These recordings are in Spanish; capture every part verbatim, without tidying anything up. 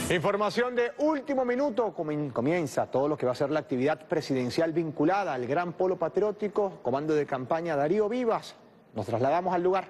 Información de último minuto, comienza todo lo que va a ser la actividad presidencial vinculada al Gran Polo Patriótico, comando de campaña Darío Vivas. Nos trasladamos al lugar.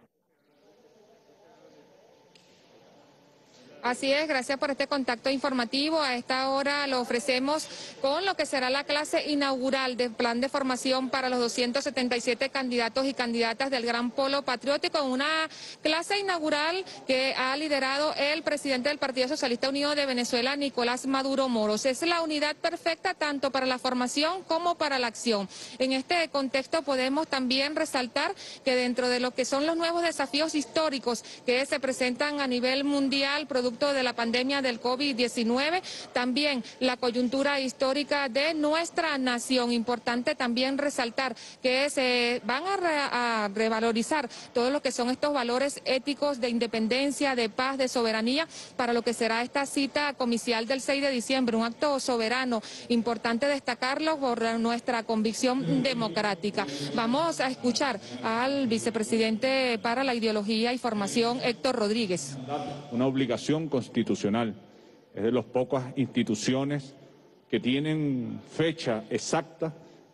Así es, gracias por este contacto informativo. A esta hora lo ofrecemos con lo que será la clase inaugural del plan de formación para los doscientos setenta y siete candidatos y candidatas del Gran Polo Patriótico, una clase inaugural que ha liderado el presidente del Partido Socialista Unido de Venezuela, Nicolás Maduro Moros. Es la unidad perfecta tanto para la formación como para la acción. En este contexto podemos también resaltar que dentro de lo que son los nuevos desafíos históricos que se presentan a nivel mundial, producto de la pandemia del COVID diecinueve, también la coyuntura histórica de nuestra nación. Importante también resaltar que se van a, re, a revalorizar todo lo que son estos valores éticos de independencia, de paz, de soberanía, para lo que será esta cita comicial del seis de diciembre, un acto soberano, importante destacarlo por nuestra convicción democrática. Vamos a escuchar al vicepresidente para la ideología y formación, Héctor Rodríguez. Una obligación constitucional, es de las pocas instituciones que tienen fecha exacta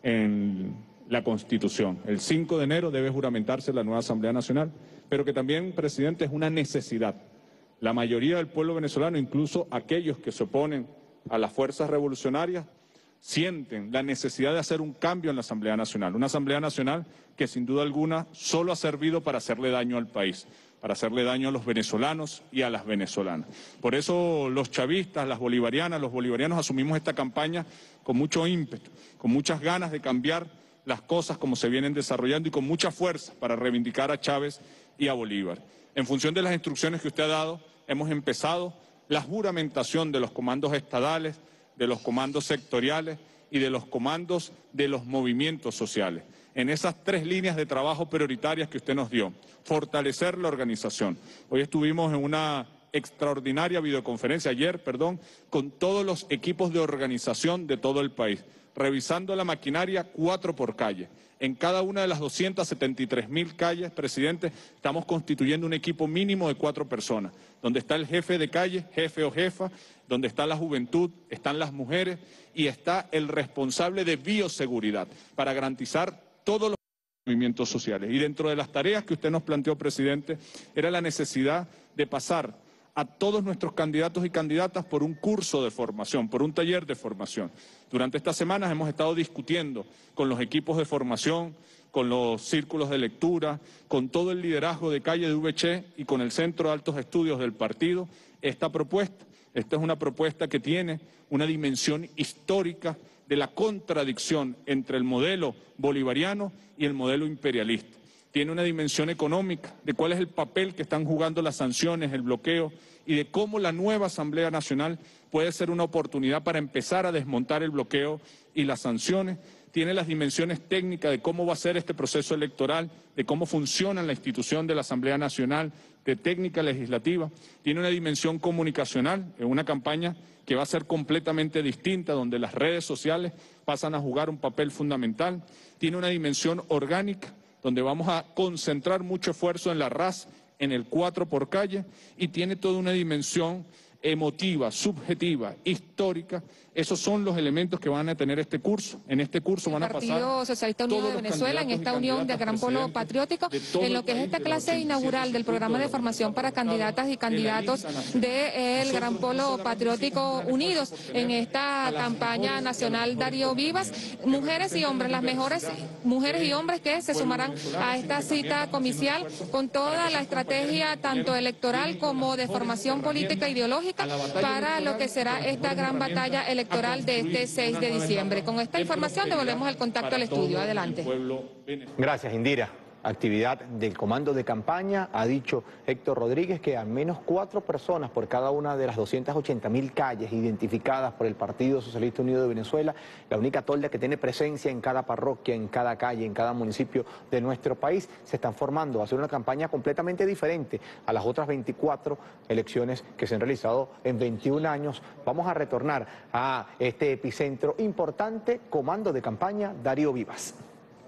en la Constitución. El cinco de enero debe juramentarse la nueva Asamblea Nacional, pero que también, presidente, es una necesidad. La mayoría del pueblo venezolano, incluso aquellos que se oponen a las fuerzas revolucionarias, sienten la necesidad de hacer un cambio en la Asamblea Nacional, una Asamblea Nacional que sin duda alguna solo ha servido para hacerle daño al país, para hacerle daño a los venezolanos y a las venezolanas. Por eso los chavistas, las bolivarianas, los bolivarianos asumimos esta campaña con mucho ímpetu, con muchas ganas de cambiar las cosas como se vienen desarrollando y con mucha fuerza para reivindicar a Chávez y a Bolívar. En función de las instrucciones que usted ha dado, hemos empezado la juramentación de los comandos estadales, de los comandos sectoriales y de los comandos de los movimientos sociales. En esas tres líneas de trabajo prioritarias que usted nos dio, fortalecer la organización. Hoy estuvimos en una extraordinaria videoconferencia, ayer, perdón, con todos los equipos de organización de todo el país, revisando la maquinaria cuatro por calle. En cada una de las doscientas setenta y tres mil calles, presidente, estamos constituyendo un equipo mínimo de cuatro personas, donde está el jefe de calle, jefe o jefa, donde está la juventud, están las mujeres y está el responsable de bioseguridad para garantizar todos los movimientos sociales. Y dentro de las tareas que usted nos planteó, presidente, era la necesidad de pasar a todos nuestros candidatos y candidatas por un curso de formación, por un taller de formación. Durante estas semanas hemos estado discutiendo con los equipos de formación, con los círculos de lectura, con todo el liderazgo de calle de V C y con el Centro de Altos Estudios del partido, esta propuesta. Esta es una propuesta que tiene una dimensión histórica de la contradicción entre el modelo bolivariano y el modelo imperialista. Tiene una dimensión económica de cuál es el papel que están jugando las sanciones, el bloqueo y de cómo la nueva Asamblea Nacional puede ser una oportunidad para empezar a desmontar el bloqueo y las sanciones. Tiene las dimensiones técnicas de cómo va a ser este proceso electoral, de cómo funciona la institución de la Asamblea Nacional, de técnica legislativa. Tiene una dimensión comunicacional, en una campaña que va a ser completamente distinta, donde las redes sociales pasan a jugar un papel fundamental. Tiene una dimensión orgánica, donde vamos a concentrar mucho esfuerzo en la R A S, en el cuatro por calle, y tiene toda una dimensión emotiva, subjetiva, histórica. Esos son los elementos que van a tener este curso. En este curso van a pasar... El Partido Socialista Unido de Venezuela, en esta unión del Gran Polo Patriótico, en lo que es esta clase inaugural del programa de formación para candidatas y candidatos del Gran Polo Patriótico Unidos, en esta campaña nacional Darío Vivas, mujeres y hombres, las mejores mujeres y hombres que se sumarán a esta cita comicial con toda la estrategia tanto electoral como de formación política e ideológica para lo que será esta gran batalla electoral de este seis de diciembre. Con esta información devolvemos el contacto al estudio. Adelante. Gracias, Indira. Actividad del comando de campaña. Ha dicho Héctor Rodríguez que al menos cuatro personas por cada una de las doscientas ochenta mil calles identificadas por el Partido Socialista Unido de Venezuela, la única tolda que tiene presencia en cada parroquia, en cada calle, en cada municipio de nuestro país, se están formando. Va a ser una campaña completamente diferente a las otras veinticuatro elecciones que se han realizado en veintiún años. Vamos a retornar a este epicentro importante, comando de campaña Darío Vivas.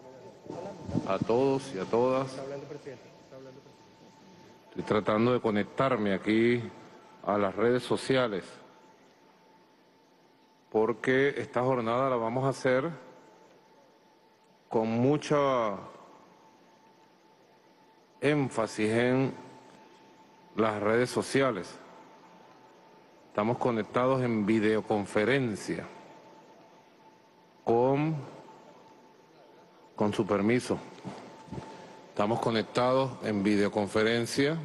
A todos y a todas. Estoy tratando de conectarme aquí a las redes sociales, porque esta jornada la vamos a hacer con mucha énfasis en las redes sociales. Estamos conectados en videoconferencia con, con su permiso, estamos conectados en videoconferencia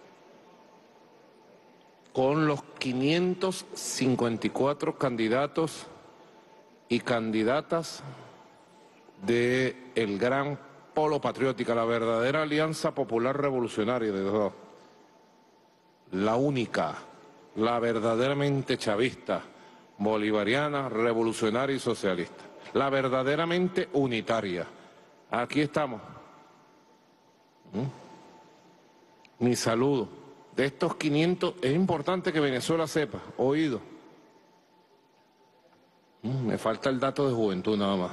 con los quinientos cincuenta y cuatro candidatos y candidatas del Gran Polo Patriótica, la verdadera Alianza Popular Revolucionaria de Diosdado, la única, la verdaderamente chavista, bolivariana, revolucionaria y socialista, la verdaderamente unitaria. Aquí estamos. ¿Mm? Mi saludo. De estos quinientos, es importante que Venezuela sepa, oído. ¿Mm? Me falta el dato de juventud nada más.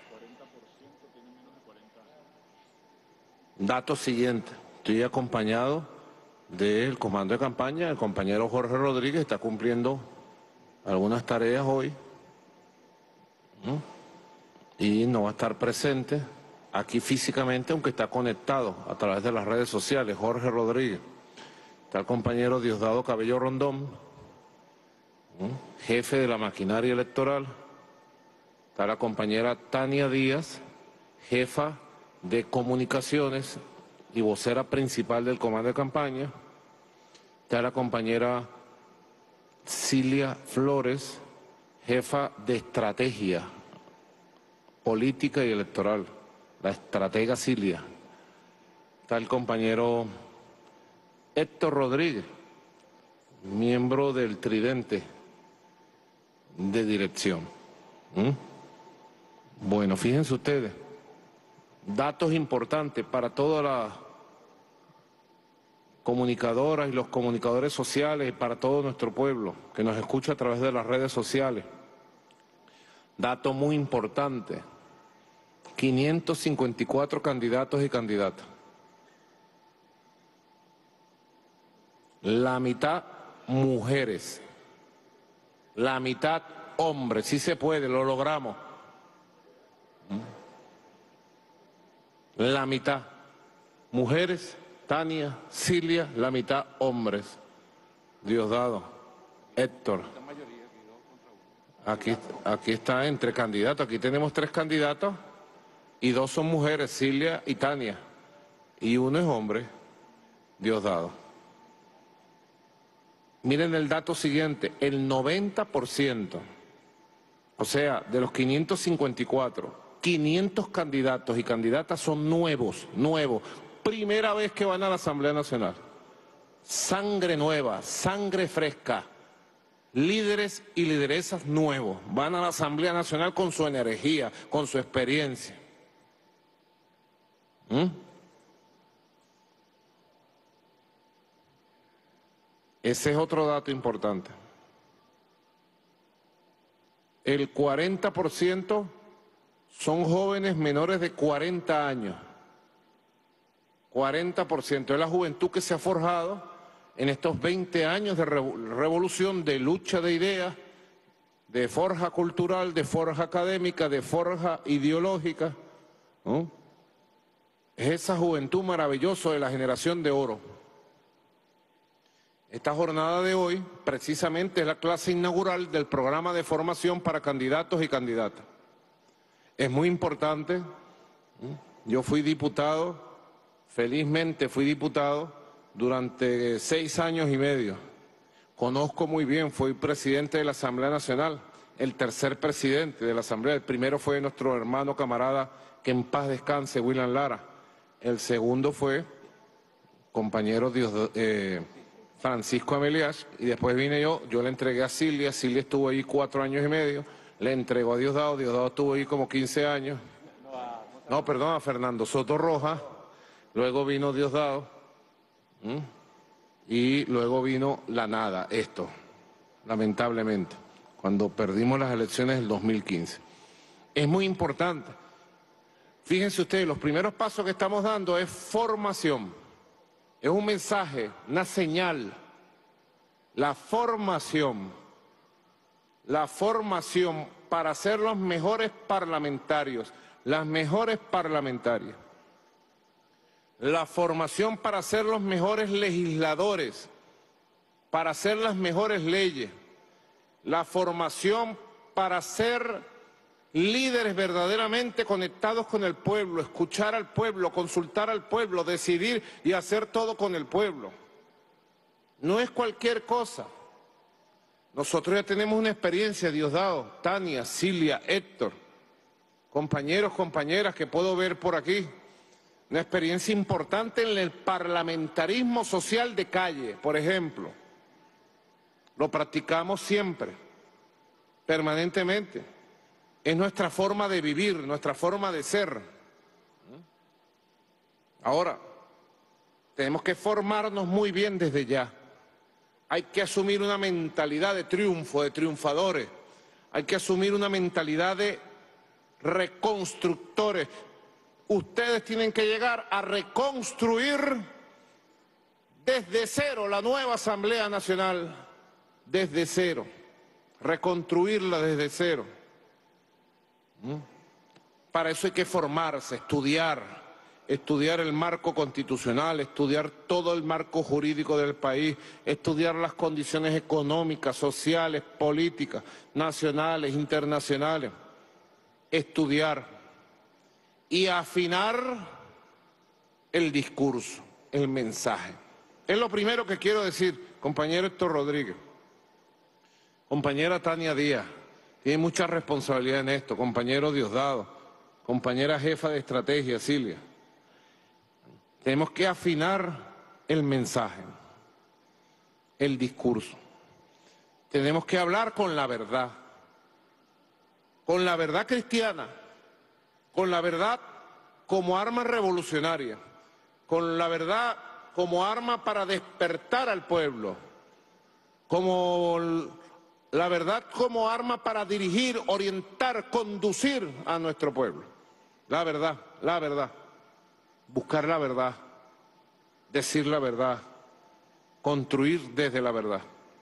Dato siguiente, estoy acompañado del comando de campaña, el compañero Jorge Rodríguez está cumpliendo algunas tareas hoy, ¿no? Y no va a estar presente aquí físicamente, aunque está conectado a través de las redes sociales. Jorge Rodríguez, está el compañero Diosdado Cabello Rondón, ¿no? Jefe de la maquinaria electoral, está la compañera Tania Díaz, jefa de comunicaciones y vocera principal del comando de campaña, está la compañera Cilia Flores, jefa de estrategia política y electoral, la estratega Cilia, está el compañero Héctor Rodríguez, miembro del tridente de dirección. ¿Mm? Bueno, fíjense ustedes, datos importantes para todas las comunicadoras y los comunicadores sociales y para todo nuestro pueblo que nos escucha a través de las redes sociales. Dato muy importante, quinientos cincuenta y cuatro candidatos y candidatas. La mitad mujeres, la mitad hombres, sí se puede, lo logramos. La mitad mujeres, Tania, Cilia, la mitad hombres. Diosdado, Héctor. Aquí, aquí está entre candidatos, aquí tenemos tres candidatos y dos son mujeres, Cilia y Tania, y uno es hombre, Diosdado. Miren el dato siguiente, el noventa por ciento, o sea, de los quinientos cincuenta y cuatro, quinientos candidatos y candidatas son nuevos, nuevos, primera vez que van a la Asamblea Nacional. Sangre nueva, sangre fresca, líderes y lideresas nuevos, van a la Asamblea Nacional con su energía, con su experiencia. ¿Mm? Ese es otro dato importante. El cuarenta por ciento son jóvenes menores de cuarenta años. cuarenta por ciento es la juventud que se ha forjado en estos veinte años de revolución, de lucha de ideas, de forja cultural, de forja académica, de forja ideológica, ¿no? Es esa juventud maravillosa de la generación de oro. Esta jornada de hoy, precisamente, es la clase inaugural del programa de formación para candidatos y candidatas. Es muy importante. Yo fui diputado, felizmente fui diputado durante seis años y medio. Conozco muy bien, fui presidente de la Asamblea Nacional, el tercer presidente de la Asamblea. El primero fue nuestro hermano camarada, que en paz descanse, William Lara. El segundo fue compañero Dios, eh, Francisco Amelias, y después vine yo, yo le entregué a Cilia, Cilia estuvo ahí cuatro años y medio, le entregó a Diosdado, Diosdado estuvo ahí como quince años, no, perdón, a Fernando Soto Rojas, luego vino Diosdado, ¿Mm? y luego vino la nada, esto, lamentablemente, cuando perdimos las elecciones del dos mil quince. Es muy importante. Fíjense ustedes, los primeros pasos que estamos dando es formación. Es un mensaje, una señal la formación, la formación para ser los mejores parlamentarios, las mejores parlamentarias, la formación para ser los mejores legisladores, para hacer las mejores leyes, la formación para ser líderes verdaderamente conectados con el pueblo, escuchar al pueblo, consultar al pueblo, decidir y hacer todo con el pueblo. No es cualquier cosa. Nosotros ya tenemos una experiencia, Diosdado, Tania, Cilia, Héctor, compañeros, compañeras que puedo ver por aquí, una experiencia importante en el parlamentarismo social de calle, por ejemplo. Lo practicamos siempre, permanentemente. Es nuestra forma de vivir, nuestra forma de ser. Ahora, tenemos que formarnos muy bien desde ya. Hay que asumir una mentalidad de triunfo, de triunfadores. Hay que asumir una mentalidad de reconstructores. Ustedes tienen que llegar a reconstruir desde cero la nueva Asamblea Nacional. Desde cero. Reconstruirla desde cero. ¿Mm? Para eso hay que formarse, estudiar. Estudiar el marco constitucional, estudiar todo el marco jurídico del país, estudiar las condiciones económicas, sociales, políticas, nacionales, internacionales, estudiar y afinar el discurso, el mensaje. Es lo primero que quiero decir, compañero Héctor Rodríguez, compañera Tania Díaz, tiene mucha responsabilidad en esto, compañero Diosdado, compañera jefa de estrategia, Cilia. Tenemos que afinar el mensaje, el discurso. Tenemos que hablar con la verdad, con la verdad cristiana, con la verdad como arma revolucionaria, con la verdad como arma para despertar al pueblo, como la verdad como arma para dirigir, orientar, conducir a nuestro pueblo. La verdad, la verdad. Buscar la verdad, decir la verdad, construir desde la verdad.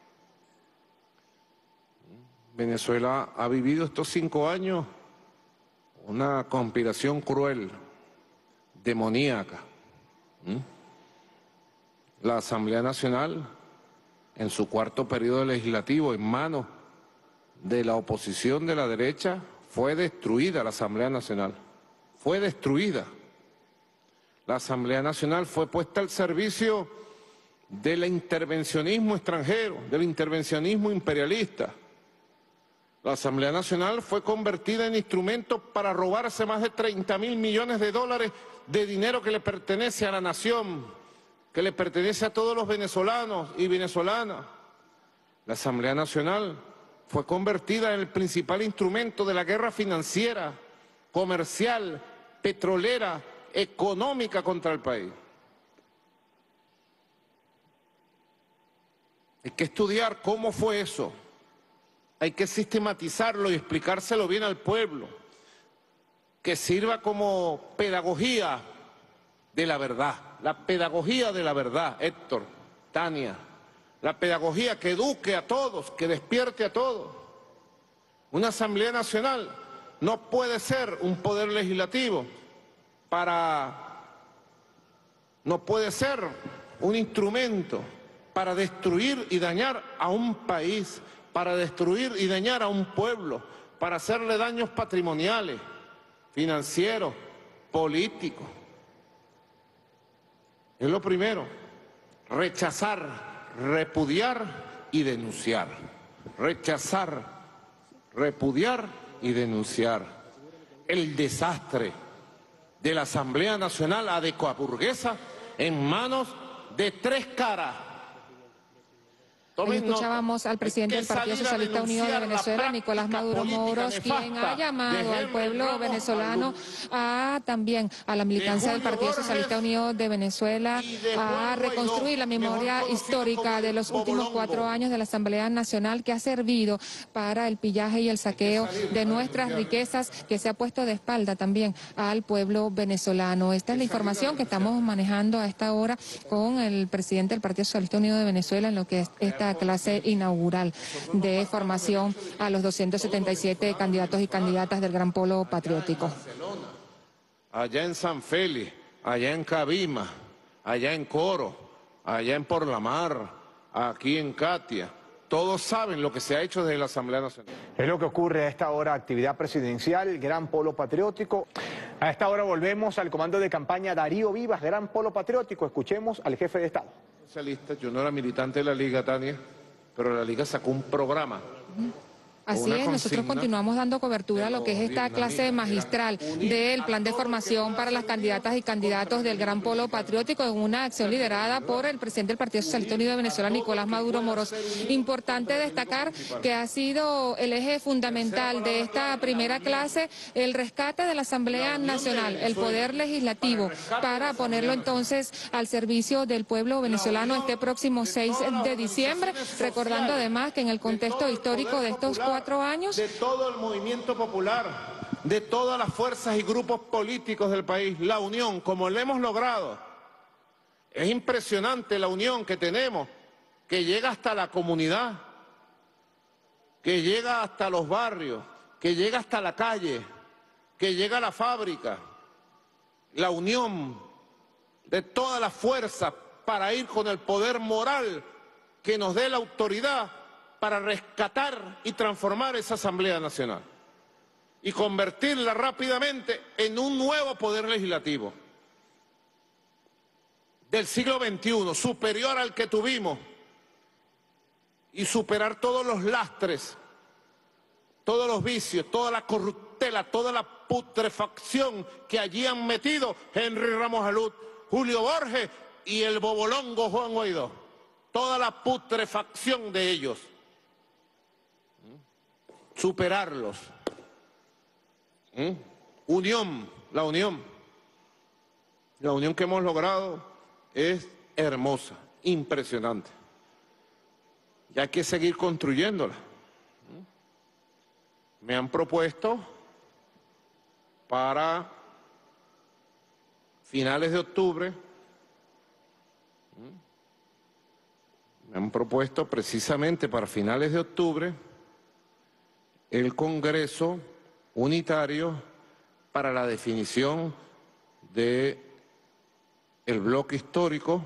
Venezuela ha vivido estos cinco años una conspiración cruel, demoníaca. ¿Mm? La Asamblea Nacional, en su cuarto periodo legislativo, en manos de la oposición de la derecha, fue destruida la Asamblea Nacional, fue destruida. La Asamblea Nacional fue puesta al servicio del intervencionismo extranjero, del intervencionismo imperialista. La Asamblea Nacional fue convertida en instrumento para robarse más de treinta mil millones de dólares de dinero que le pertenece a la nación, que le pertenece a todos los venezolanos y venezolanas. La Asamblea Nacional fue convertida en el principal instrumento de la guerra financiera, comercial, petrolera, económica contra el país. Hay que estudiar cómo fue eso, hay que sistematizarlo y explicárselo bien al pueblo, que sirva como pedagogía de la verdad, la pedagogía de la verdad, Héctor, Tania, la pedagogía que eduque a todos, que despierte a todos. Una Asamblea Nacional no puede ser un poder legislativo para, no puede ser un instrumento para destruir y dañar a un país, para destruir y dañar a un pueblo, para hacerle daños patrimoniales, financieros, políticos. Es lo primero, rechazar, repudiar y denunciar. Rechazar, repudiar y denunciar el desastre de la Asamblea Nacional adecuaburguesa en manos de tres caras. Ahí escuchábamos al presidente del Partido Socialista Unido de Venezuela, Nicolás Maduro Moros, quien ha llamado al pueblo venezolano, a también a la militancia del Partido Socialista Unido de Venezuela, a reconstruir la memoria histórica de los últimos cuatro años de la Asamblea Nacional, que ha servido para el pillaje y el saqueo de nuestras riquezas, que se ha puesto de espalda también al pueblo venezolano. Esta es la información que estamos manejando a esta hora con el presidente del Partido Socialista Unido de Venezuela en lo que está esta clase inaugural de formación a los doscientos setenta y siete candidatos y candidatas del Gran Polo Patriótico. Allá en San Félix, allá en Cabima, allá en Coro, allá en Porlamar, aquí en Catia. Todos saben lo que se ha hecho desde la Asamblea Nacional. Es lo que ocurre a esta hora, actividad presidencial, Gran Polo Patriótico. A esta hora volvemos al comando de campaña Darío Vivas, Gran Polo Patriótico. Escuchemos al jefe de Estado. Socialista, yo no era militante de la Liga, Tania, pero la Liga sacó un programa. Así es, nosotros continuamos dando cobertura a lo que es esta clase magistral del plan de formación para las candidatas y candidatos del Gran Polo Patriótico en una acción liderada por el presidente del Partido Socialista Unido de Venezuela, Nicolás Maduro Moros. Importante destacar que ha sido el eje fundamental de esta primera clase el rescate de la Asamblea Nacional, el poder legislativo, para ponerlo entonces al servicio del pueblo venezolano este próximo seis de diciembre, recordando además que en el contexto histórico de estos cuatro años, de todo el movimiento popular, de todas las fuerzas y grupos políticos del país, la unión, como lo hemos logrado. Es impresionante la unión que tenemos, que llega hasta la comunidad, que llega hasta los barrios, que llega hasta la calle, que llega a la fábrica. La unión de todas las fuerzas para ir con el poder moral que nos dé la autoridad para rescatar y transformar esa Asamblea Nacional y convertirla rápidamente en un nuevo poder legislativo del siglo veintiuno, superior al que tuvimos, y superar todos los lastres, todos los vicios, toda la corruptela, toda la putrefacción que allí han metido Henry Ramos Alud, Julio Borges y el bobolongo Juan Guaidó. Toda la putrefacción de ellos. Superarlos. ¿Mm? Unión, la unión. La unión que hemos logrado es hermosa, impresionante. Y hay que seguir construyéndola. ¿Mm? Me han propuesto para finales de octubre, ¿Mm? me han propuesto precisamente para finales de octubre el Congreso unitario para la definición de el bloque histórico.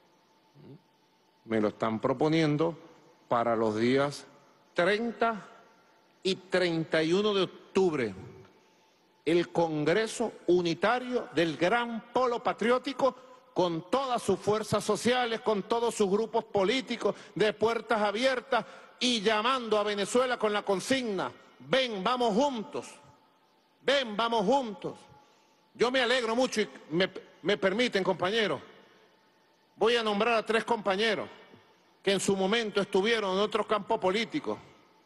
Me lo están proponiendo para los días treinta y treinta y uno de octubre. El Congreso unitario del Gran Polo Patriótico, con todas sus fuerzas sociales, con todos sus grupos políticos, de puertas abiertas, y llamando a Venezuela con la consigna: ven, vamos juntos, ven, vamos juntos. Yo me alegro mucho y me, me permiten, compañeros, voy a nombrar a tres compañeros que en su momento estuvieron en otro campo político.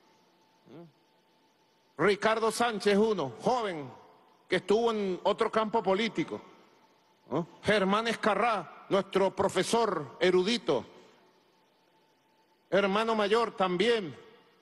Ricardo Sánchez, uno, joven, que estuvo en otro campo político. ¿No? Germán Escarrá, nuestro profesor erudito, hermano mayor también.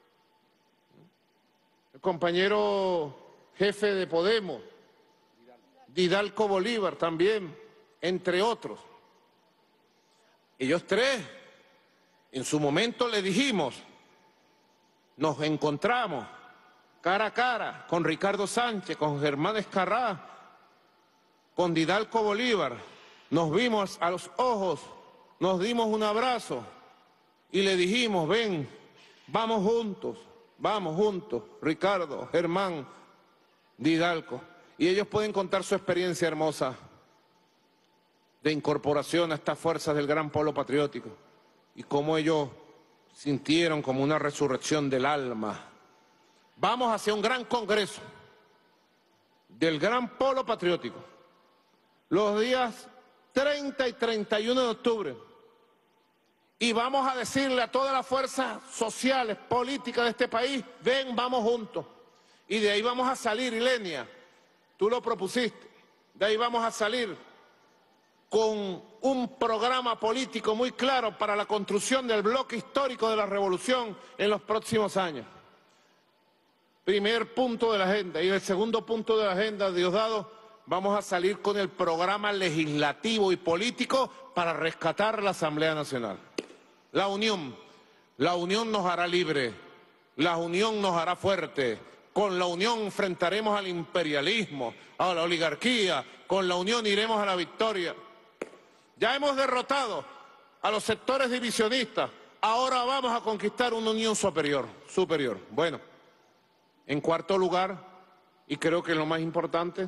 El compañero jefe de Podemos, Didalco Bolívar también, entre otros. Ellos tres, en su momento le dijimos, nos encontramos cara a cara con Ricardo Sánchez, con Germán Escarrá, con Didalco Bolívar, nos vimos a los ojos, nos dimos un abrazo y le dijimos: ven, vamos juntos, vamos juntos, Ricardo, Germán, Didalco. Y ellos pueden contar su experiencia hermosa de incorporación a estas fuerzas del Gran Polo Patriótico y cómo ellos sintieron como una resurrección del alma. Vamos hacia un gran congreso del Gran Polo Patriótico los días treinta y treinta y uno de octubre, y vamos a decirle a todas las fuerzas sociales, políticas de este país: ven, vamos juntos. Y de ahí vamos a salir, Ilenia, tú lo propusiste, de ahí vamos a salir con un programa político muy claro para la construcción del bloque histórico de la revolución en los próximos años. Primer punto de la agenda. Y el segundo punto de la agenda, Diosdado, vamos a salir con el programa legislativo y político para rescatar la Asamblea Nacional. La unión. La unión nos hará libre, la unión nos hará fuerte. Con la unión enfrentaremos al imperialismo, a la oligarquía, con la unión iremos a la victoria. Ya hemos derrotado a los sectores divisionistas, ahora vamos a conquistar una unión superior, superior. Bueno, en cuarto lugar, y creo que lo más importante,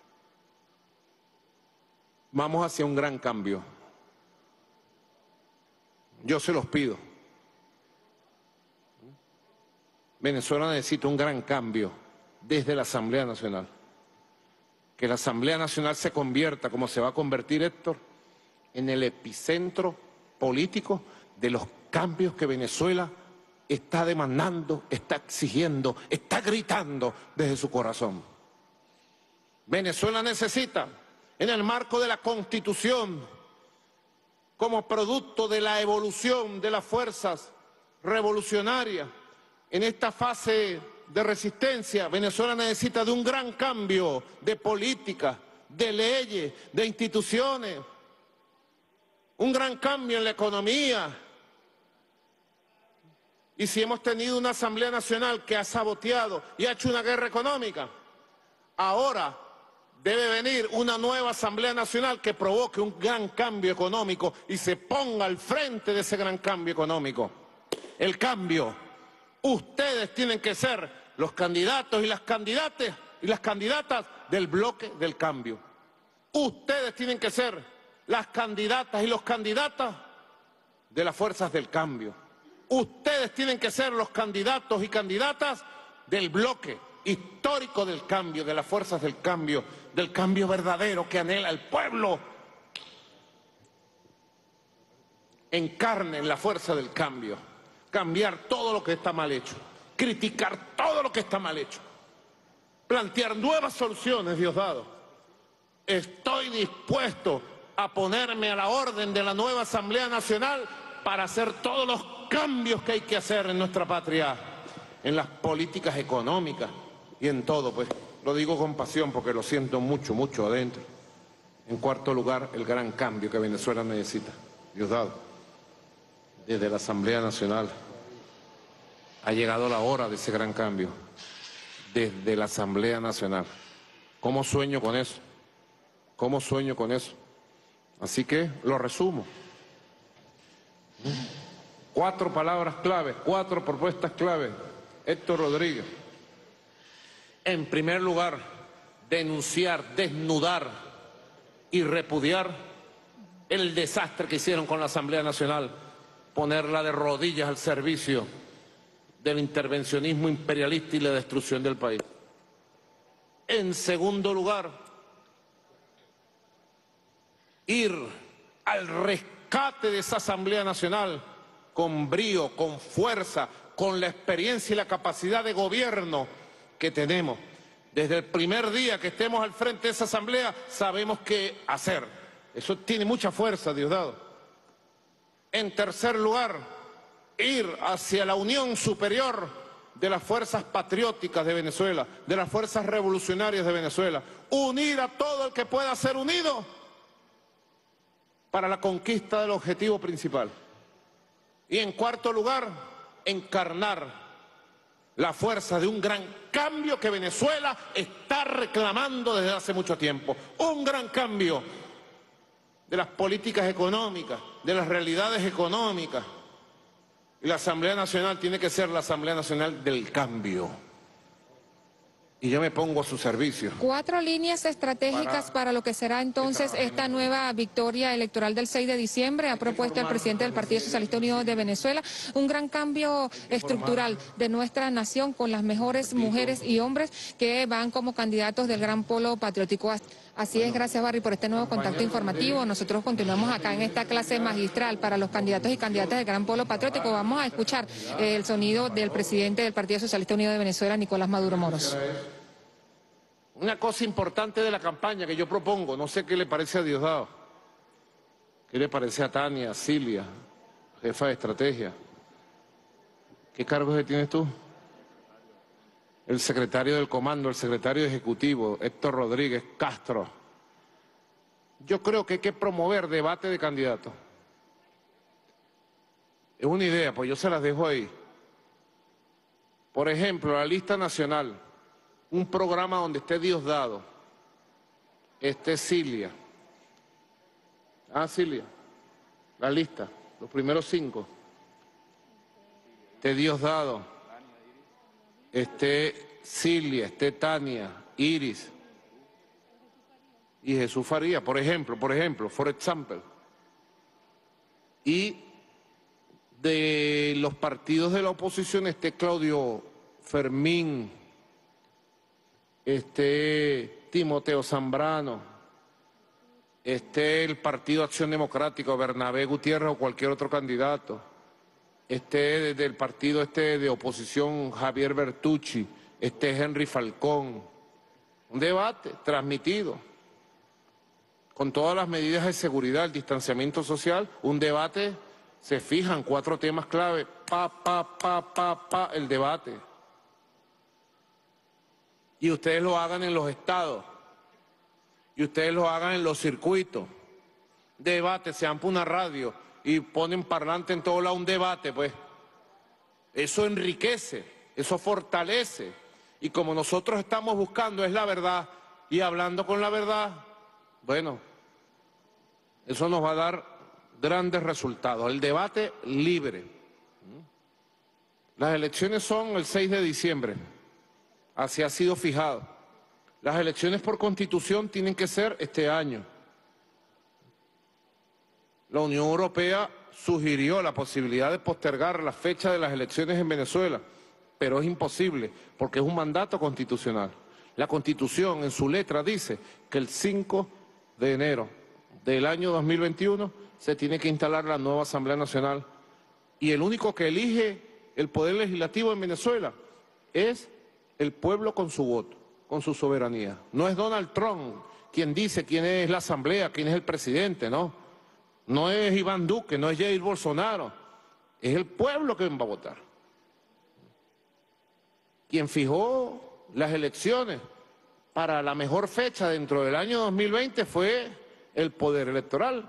vamos hacia un gran cambio. Yo se los pido. Venezuela necesita un gran cambio desde la Asamblea Nacional. Que la Asamblea Nacional se convierta, como se va a convertir Héctor, en el epicentro político de los cambios que Venezuela está demandando, está exigiendo, está gritando desde su corazón. Venezuela necesita, en el marco de la Constitución, como producto de la evolución de las fuerzas revolucionarias, en esta fase de resistencia, Venezuela necesita de un gran cambio de política, de leyes, de instituciones, un gran cambio en la economía. Y si hemos tenido una Asamblea Nacional que ha saboteado y ha hecho una guerra económica, ahora debe venir una nueva Asamblea Nacional que provoque un gran cambio económico y se ponga al frente de ese gran cambio económico. El cambio. Ustedes tienen que ser los candidatos y las candidatas y las candidatas del bloque del cambio. Ustedes tienen que ser las candidatas y los candidatas de las fuerzas del cambio. Ustedes tienen que ser los candidatos y candidatas del bloque histórico del cambio, de las fuerzas del cambio, del cambio verdadero que anhela el pueblo. Encarnen la fuerza del cambio. Cambiar todo lo que está mal hecho, criticar todo lo que está mal hecho, plantear nuevas soluciones, Diosdado. Estoy dispuesto a ponerme a la orden de la nueva Asamblea Nacional para hacer todos los cambios que hay que hacer en nuestra patria, en las políticas económicas y en todo, pues lo digo con pasión porque lo siento mucho, mucho adentro. En cuarto lugar, el gran cambio que Venezuela necesita, Diosdado. Desde la Asamblea Nacional ha llegado la hora de ese gran cambio, desde la Asamblea Nacional. ¿Cómo sueño con eso? ¿Cómo sueño con eso? Así que lo resumo. Cuatro palabras claves, cuatro propuestas claves. Héctor Rodríguez. En primer lugar, denunciar, desnudar y repudiar el desastre que hicieron con la Asamblea Nacional, ponerla de rodillas al servicio del intervencionismo imperialista y la destrucción del país. En segundo lugar, ir al rescate de esa Asamblea Nacional con brío, con fuerza, con la experiencia y la capacidad de gobierno que tenemos. Desde el primer día que estemos al frente de esa Asamblea sabemos qué hacer. Eso tiene mucha fuerza, Diosdado. En tercer lugar, ir hacia la unión superior de las fuerzas patrióticas de Venezuela, de las fuerzas revolucionarias de Venezuela. Unir a todo el que pueda ser unido para la conquista del objetivo principal. Y en cuarto lugar, encarnar la fuerza de un gran cambio que Venezuela está reclamando desde hace mucho tiempo. Un gran cambio de las políticas económicas, de las realidades económicas. Y la Asamblea Nacional tiene que ser la Asamblea Nacional del cambio. Y yo me pongo a su servicio. Cuatro líneas estratégicas para, para lo que será entonces esta nueva victoria electoral del seis de diciembre. Ha propuesto el presidente del Partido Socialista Unido de Venezuela un gran cambio estructural de nuestra nación con las mejores mujeres y hombres que van como candidatos del gran polo patriótico. Así es, gracias Barry por este nuevo contacto informativo. Nosotros continuamos acá en esta clase magistral para los candidatos y candidatas del gran polo patriótico. Vamos a escuchar eh, el sonido del presidente del Partido Socialista Unido de Venezuela, Nicolás Maduro Moros. Una cosa importante de la campaña que yo propongo, no sé qué le parece a Diosdado, qué le parece a Tania, a Silvia, jefa de estrategia. ¿Qué cargos tienes tú? El secretario del comando, el secretario ejecutivo, Héctor Rodríguez Castro. Yo creo que hay que promover debate de candidatos. Es una idea, pues yo se las dejo ahí. Por ejemplo, la lista nacional, un programa donde esté Diosdado, esté Cilia. Ah, Cilia, la lista, los primeros cinco. Esté Diosdado, esté Cilia, esté Tania, Iris y Jesús Faría, por ejemplo, por ejemplo, for example. Y de los partidos de la oposición esté Claudio Fermín, esté Timoteo Zambrano, esté el Partido Acción Democrática, Bernabé Gutiérrez o cualquier otro candidato, esté desde el partido este de oposición Javier Bertucci, esté Henry Falcón. Un debate transmitido con todas las medidas de seguridad, el distanciamiento social, un debate. Se fijan cuatro temas clave, pa, pa, pa, pa, pa, el debate. Y ustedes lo hagan en los estados, y ustedes lo hagan en los circuitos. Debate, se ampa una radio y ponen parlante en todo lado un debate, pues. Eso enriquece, eso fortalece. Y como nosotros estamos buscando es la verdad, y hablando con la verdad, bueno, eso nos va a dar grandes resultados. El debate libre. Las elecciones son el seis de diciembre. Así ha sido fijado. Las elecciones por constitución tienen que ser este año. La Unión Europea sugirió la posibilidad de postergar la fecha de las elecciones en Venezuela, pero es imposible porque es un mandato constitucional. La Constitución en su letra dice que el cinco de enero del año dos mil veintiuno se tiene que instalar la nueva Asamblea Nacional, y el único que elige el poder legislativo en Venezuela es el pueblo con su voto, con su soberanía. No es Donald Trump quien dice quién es la Asamblea, quién es el presidente, no. No es Iván Duque, no es Jair Bolsonaro, es el pueblo que va a votar. Quien fijó las elecciones para la mejor fecha dentro del año dos mil veinte fue el poder electoral.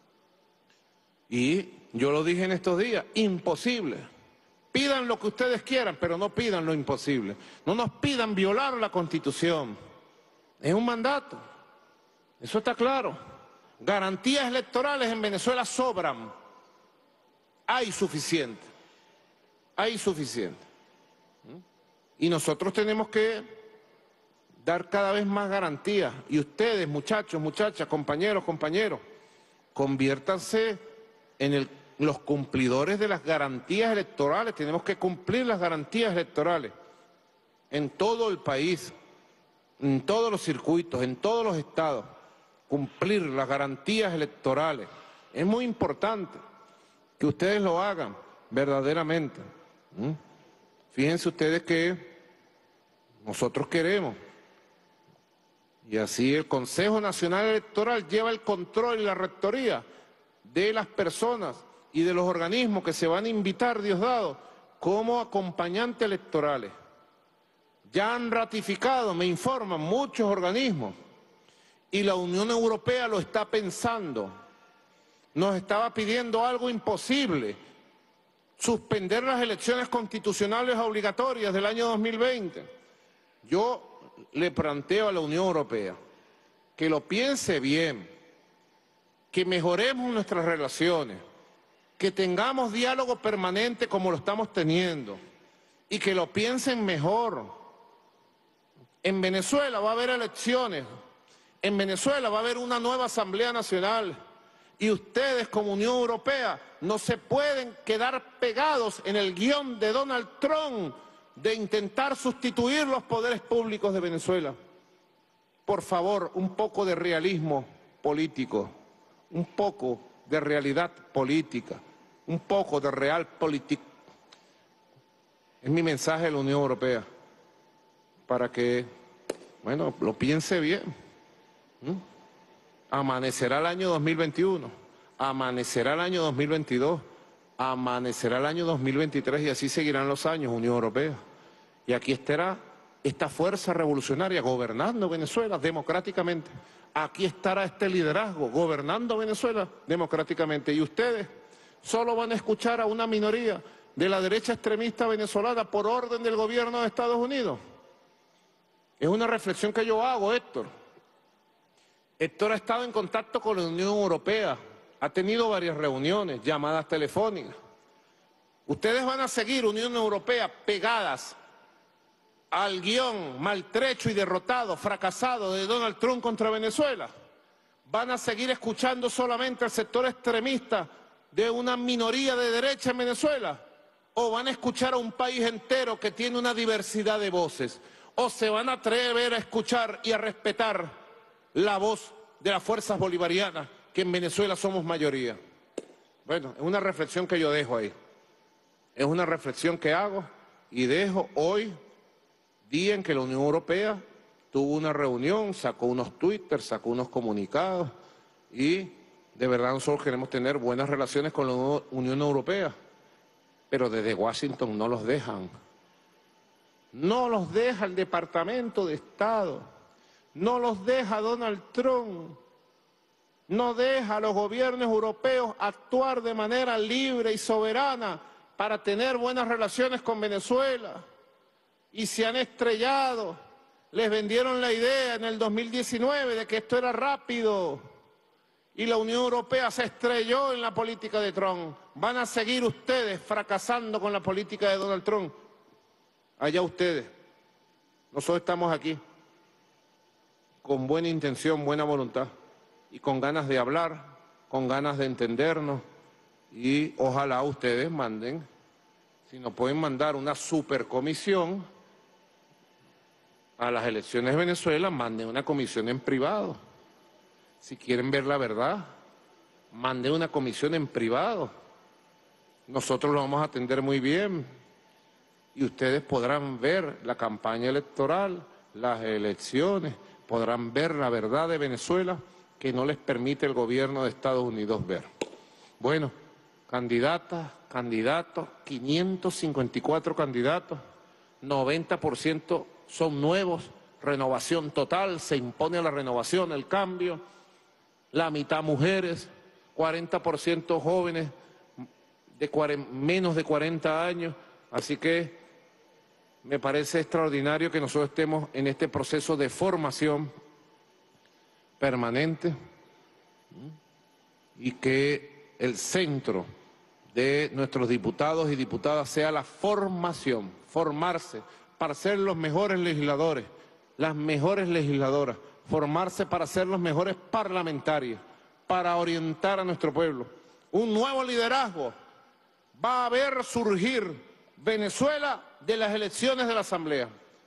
Y yo lo dije en estos días, imposible. Pidan lo que ustedes quieran, pero no pidan lo imposible. No nos pidan violar la Constitución. Es un mandato. Eso está claro. Garantías electorales en Venezuela sobran. Hay suficiente. Hay suficiente. Y nosotros tenemos que dar cada vez más garantías. Y ustedes, muchachos, muchachas, compañeros, compañeros, conviértanse en el, los cumplidores de las garantías electorales. Tenemos que cumplir las garantías electorales en todo el país, en todos los circuitos, en todos los estados. Cumplir las garantías electorales. Es muy importante que ustedes lo hagan verdaderamente. ¿Mm? Fíjense ustedes que nosotros queremos, y así el Consejo Nacional Electoral lleva el control y la rectoría de las personas y de los organismos que se van a invitar, Diosdado, como acompañantes electorales. Ya han ratificado, me informan, muchos organismos, y la Unión Europea lo está pensando. Nos estaba pidiendo algo imposible, suspender las elecciones constitucionales obligatorias del año dos mil veinte. Yo le planteo a la Unión Europea que lo piense bien, que mejoremos nuestras relaciones, que tengamos diálogo permanente como lo estamos teniendo, y que lo piensen mejor. En Venezuela va a haber elecciones, en Venezuela va a haber una nueva Asamblea Nacional, y ustedes como Unión Europea no se pueden quedar pegados en el guión de Donald Trump de intentar sustituir los poderes públicos de Venezuela. Por favor, un poco de realismo político, un poco de realidad política, un poco de realpolitik. Es mi mensaje a la Unión Europea, para que, bueno, lo piense bien. ¿Mm? Amanecerá el año dos mil veintiuno, amanecerá el año dos mil veintidós, amanecerá el año dos mil veintitrés, y así seguirán los años, Unión Europea. Y aquí estará esta fuerza revolucionaria gobernando Venezuela democráticamente. Aquí estará este liderazgo gobernando Venezuela democráticamente. Y ustedes Solo van a escuchar a una minoría de la derecha extremista venezolana por orden del gobierno de Estados Unidos. Es una reflexión que yo hago, Héctor. Héctor ha estado en contacto con la Unión Europea, ha tenido varias reuniones, llamadas telefónicas. Ustedes van a seguir, Unión Europea, pegadas al guión maltrecho y derrotado, fracasado de Donald Trump contra Venezuela. Van a seguir escuchando solamente al sector extremista de una minoría de derecha en Venezuela, o van a escuchar a un país entero que tiene una diversidad de voces, o se van a atrever a escuchar y a respetar la voz de las fuerzas bolivarianas, que en Venezuela somos mayoría. Bueno, es una reflexión que yo dejo ahí. Es una reflexión que hago y dejo hoy, día en que la Unión Europea tuvo una reunión, sacó unos twitters, sacó unos comunicados y de verdad nosotros queremos tener buenas relaciones con la Unión Europea, pero desde Washington no los dejan. No los deja el Departamento de Estado, no los deja Donald Trump, no deja a los gobiernos europeos actuar de manera libre y soberana para tener buenas relaciones con Venezuela. Y se han estrellado, les vendieron la idea en el dos mil diecinueve de que esto era rápido. Y la Unión Europea se estrelló en la política de Trump. Van a seguir ustedes fracasando con la política de Donald Trump. Allá ustedes. Nosotros estamos aquí con buena intención, buena voluntad y con ganas de hablar, con ganas de entendernos y ojalá ustedes manden, si nos pueden mandar una supercomisión a las elecciones de Venezuela, manden una comisión en privado. Si quieren ver la verdad, manden una comisión en privado. Nosotros lo vamos a atender muy bien y ustedes podrán ver la campaña electoral, las elecciones, podrán ver la verdad de Venezuela que no les permite el gobierno de Estados Unidos ver. Bueno, candidatas, candidatos, quinientos cincuenta y cuatro candidatos, noventa por ciento son nuevos, renovación total, se impone la renovación, el cambio, la mitad mujeres, cuarenta por ciento jóvenes de menos de cuarenta años, así que me parece extraordinario que nosotros estemos en este proceso de formación permanente y que el centro de nuestros diputados y diputadas sea la formación, formarse para ser los mejores legisladores, las mejores legisladoras, formarse para ser los mejores parlamentarios, para orientar a nuestro pueblo. Un nuevo liderazgo va a ver surgir Venezuela de las elecciones de la Asamblea.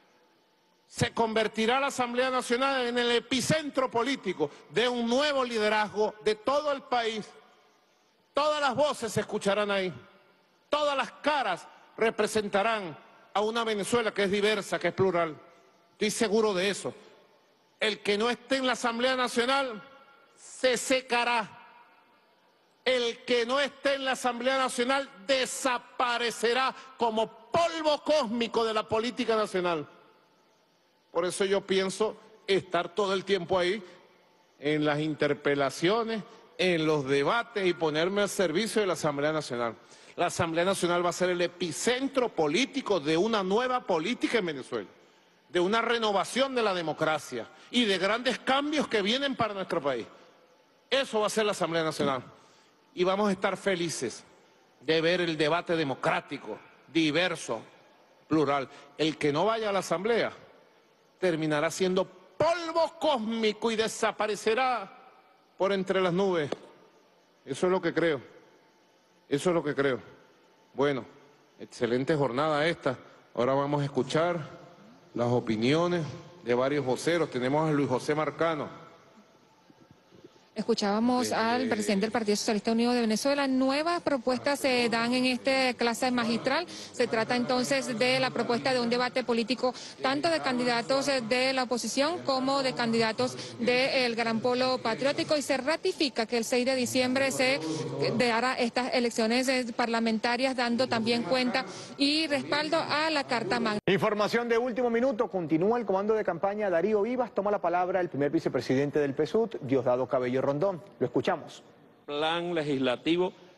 Se convertirá la Asamblea Nacional en el epicentro político de un nuevo liderazgo de todo el país. Todas las voces se escucharán ahí, todas las caras representarán a una Venezuela que es diversa, que es plural. Estoy seguro de eso. El que no esté en la Asamblea Nacional se secará. El que no esté en la Asamblea Nacional desaparecerá como polvo cósmico de la política nacional. Por eso yo pienso estar todo el tiempo ahí, en las interpelaciones, en los debates y ponerme al servicio de la Asamblea Nacional. La Asamblea Nacional va a ser el epicentro político de una nueva política en Venezuela, de una renovación de la democracia y de grandes cambios que vienen para nuestro país. Eso va a ser la Asamblea Nacional. Y vamos a estar felices de ver el debate democrático, diverso, plural. El que no vaya a la Asamblea terminará siendo polvo cósmico y desaparecerá por entre las nubes. Eso es lo que creo. Eso es lo que creo. Bueno, excelente jornada esta. Ahora vamos a escuchar las opiniones de varios voceros. Tenemos a Luis José Marcano. Escuchábamos al presidente del Partido Socialista Unido de Venezuela. Nuevas propuestas se dan en esta clase magistral. Se trata entonces de la propuesta de un debate político tanto de candidatos de la oposición como de candidatos del Gran Polo Patriótico y se ratifica que el seis de diciembre se dará estas elecciones parlamentarias dando también cuenta y respaldo a la Carta Magna. Información de último minuto. Continúa el comando de campaña Darío Vivas. Toma la palabra el primer vicepresidente del P S U V, Diosdado Cabello Rondón. Lo escuchamos. Plan legislativo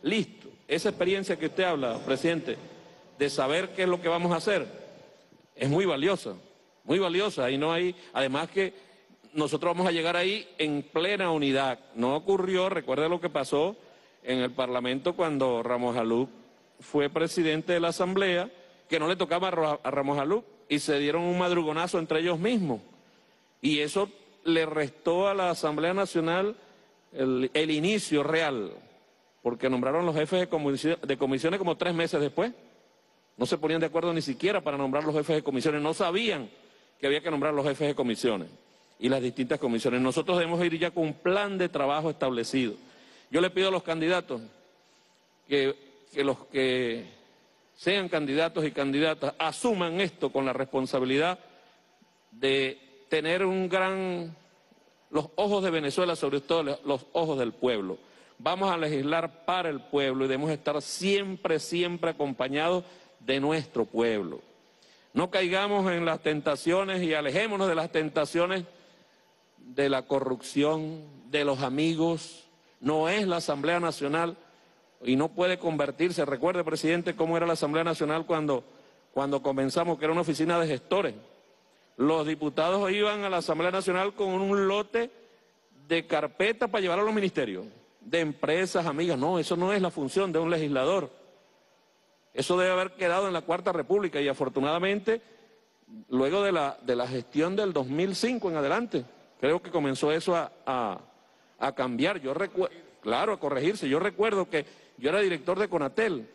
listo. Esa experiencia que usted habla, presidente, de saber qué es lo que vamos a hacer, es muy valiosa, muy valiosa. Y no hay, además que nosotros vamos a llegar ahí en plena unidad. No ocurrió, recuerde lo que pasó en el Parlamento cuando Ramos Aluc fue presidente de la Asamblea, que no le tocaba a Ramos Aluc y se dieron un madrugonazo entre ellos mismos. Y eso le restó a la Asamblea Nacional el, el inicio real, porque nombraron los jefes de, comisión, de comisiones como tres meses después. No se ponían de acuerdo ni siquiera para nombrar los jefes de comisiones, no sabían que había que nombrar los jefes de comisiones y las distintas comisiones. Nosotros debemos ir ya con un plan de trabajo establecido. Yo le pido a los candidatos que, que los que sean candidatos y candidatas asuman esto con la responsabilidad de tener un gran, los ojos de Venezuela, sobre todo los ojos del pueblo. Vamos a legislar para el pueblo y debemos estar siempre, siempre acompañados de nuestro pueblo. No caigamos en las tentaciones y alejémonos de las tentaciones de la corrupción, de los amigos. No es la Asamblea Nacional y no puede convertirse. Recuerde, presidente, cómo era la Asamblea Nacional cuando, cuando comenzamos, que era una oficina de gestores. Los diputados iban a la Asamblea Nacional con un lote de carpeta para llevar a los ministerios, de empresas, amigas. No, eso no es la función de un legislador. Eso debe haber quedado en la Cuarta República y afortunadamente, luego de la, de la gestión del dos mil cinco en adelante, creo que comenzó eso a, a, a cambiar. Yo recuerdo, claro, a corregirse. Yo recuerdo que yo era director de Conatel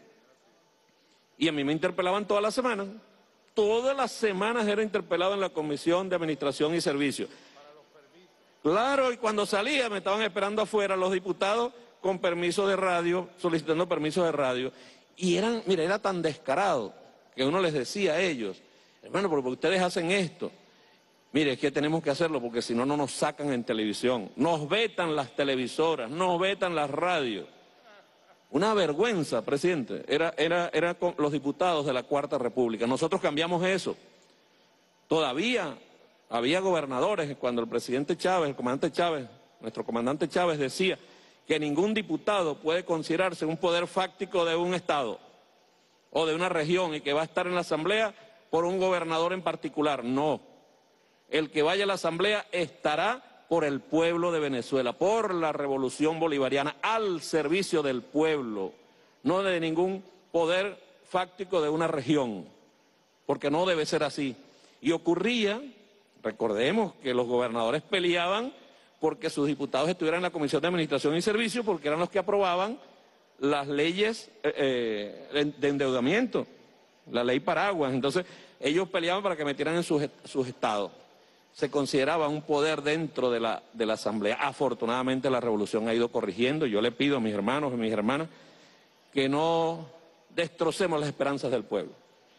y a mí me interpelaban todas las semanas. Todas las semanas era interpelado en la Comisión de Administración y Servicios. Claro, y cuando salía me estaban esperando afuera los diputados con permiso de radio, solicitando permiso de radio. Y eran, mira, era tan descarado que uno les decía a ellos, hermano, ¿por qué ustedes hacen esto? Mire, es que tenemos que hacerlo porque si no, no nos sacan en televisión. Nos vetan las televisoras, nos vetan las radios. Una vergüenza, presidente, era, era, era con los diputados de la Cuarta República. Nosotros cambiamos eso. Todavía había gobernadores, cuando el presidente Chávez, el comandante Chávez, nuestro comandante Chávez decía que ningún diputado puede considerarse un poder fáctico de un estado o de una región y que va a estar en la Asamblea por un gobernador en particular. No. El que vaya a la Asamblea estará por el pueblo de Venezuela, por la revolución bolivariana, al servicio del pueblo, no de ningún poder fáctico de una región, porque no debe ser así. Y ocurría, recordemos que los gobernadores peleaban porque sus diputados estuvieran en la Comisión de Administración y Servicios, porque eran los que aprobaban las leyes eh, de endeudamiento, la ley Paraguas. Entonces, ellos peleaban para que metieran en sus, sus estados. Se consideraba un poder dentro de la, de la Asamblea. Afortunadamente la revolución ha ido corrigiendo. Yo le pido a mis hermanos y mis hermanas que no destrocemos las esperanzas del pueblo.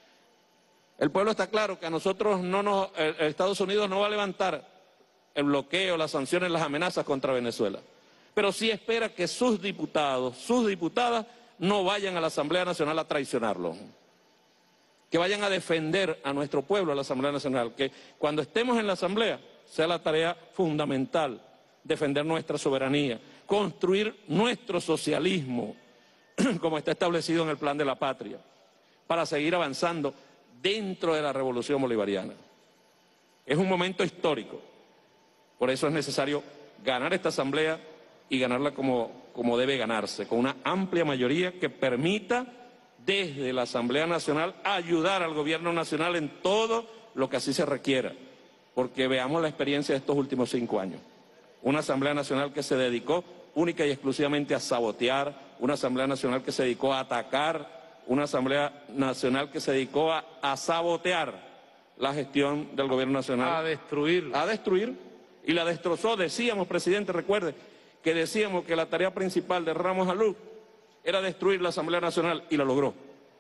El pueblo está claro que a nosotros no nos, el, el Estados Unidos no va a levantar el bloqueo, las sanciones, las amenazas contra Venezuela. Pero sí espera que sus diputados, sus diputadas no vayan a la Asamblea Nacional a traicionarlo. Que vayan a defender a nuestro pueblo, a la Asamblea Nacional, que cuando estemos en la Asamblea sea la tarea fundamental defender nuestra soberanía, construir nuestro socialismo, como está establecido en el Plan de la Patria, para seguir avanzando dentro de la revolución bolivariana. Es un momento histórico, por eso es necesario ganar esta Asamblea y ganarla como, como debe ganarse, con una amplia mayoría que permita desde la Asamblea Nacional ayudar al gobierno nacional en todo lo que así se requiera, porque veamos la experiencia de estos últimos cinco años. Una Asamblea Nacional que se dedicó única y exclusivamente a sabotear, una Asamblea Nacional que se dedicó a atacar, una Asamblea Nacional que se dedicó a, a sabotear la gestión del gobierno nacional. A destruir. A destruir, y la destrozó. Decíamos, presidente, recuerde, que decíamos que la tarea principal de Ramos Aluc era destruir la Asamblea Nacional, y lo logró.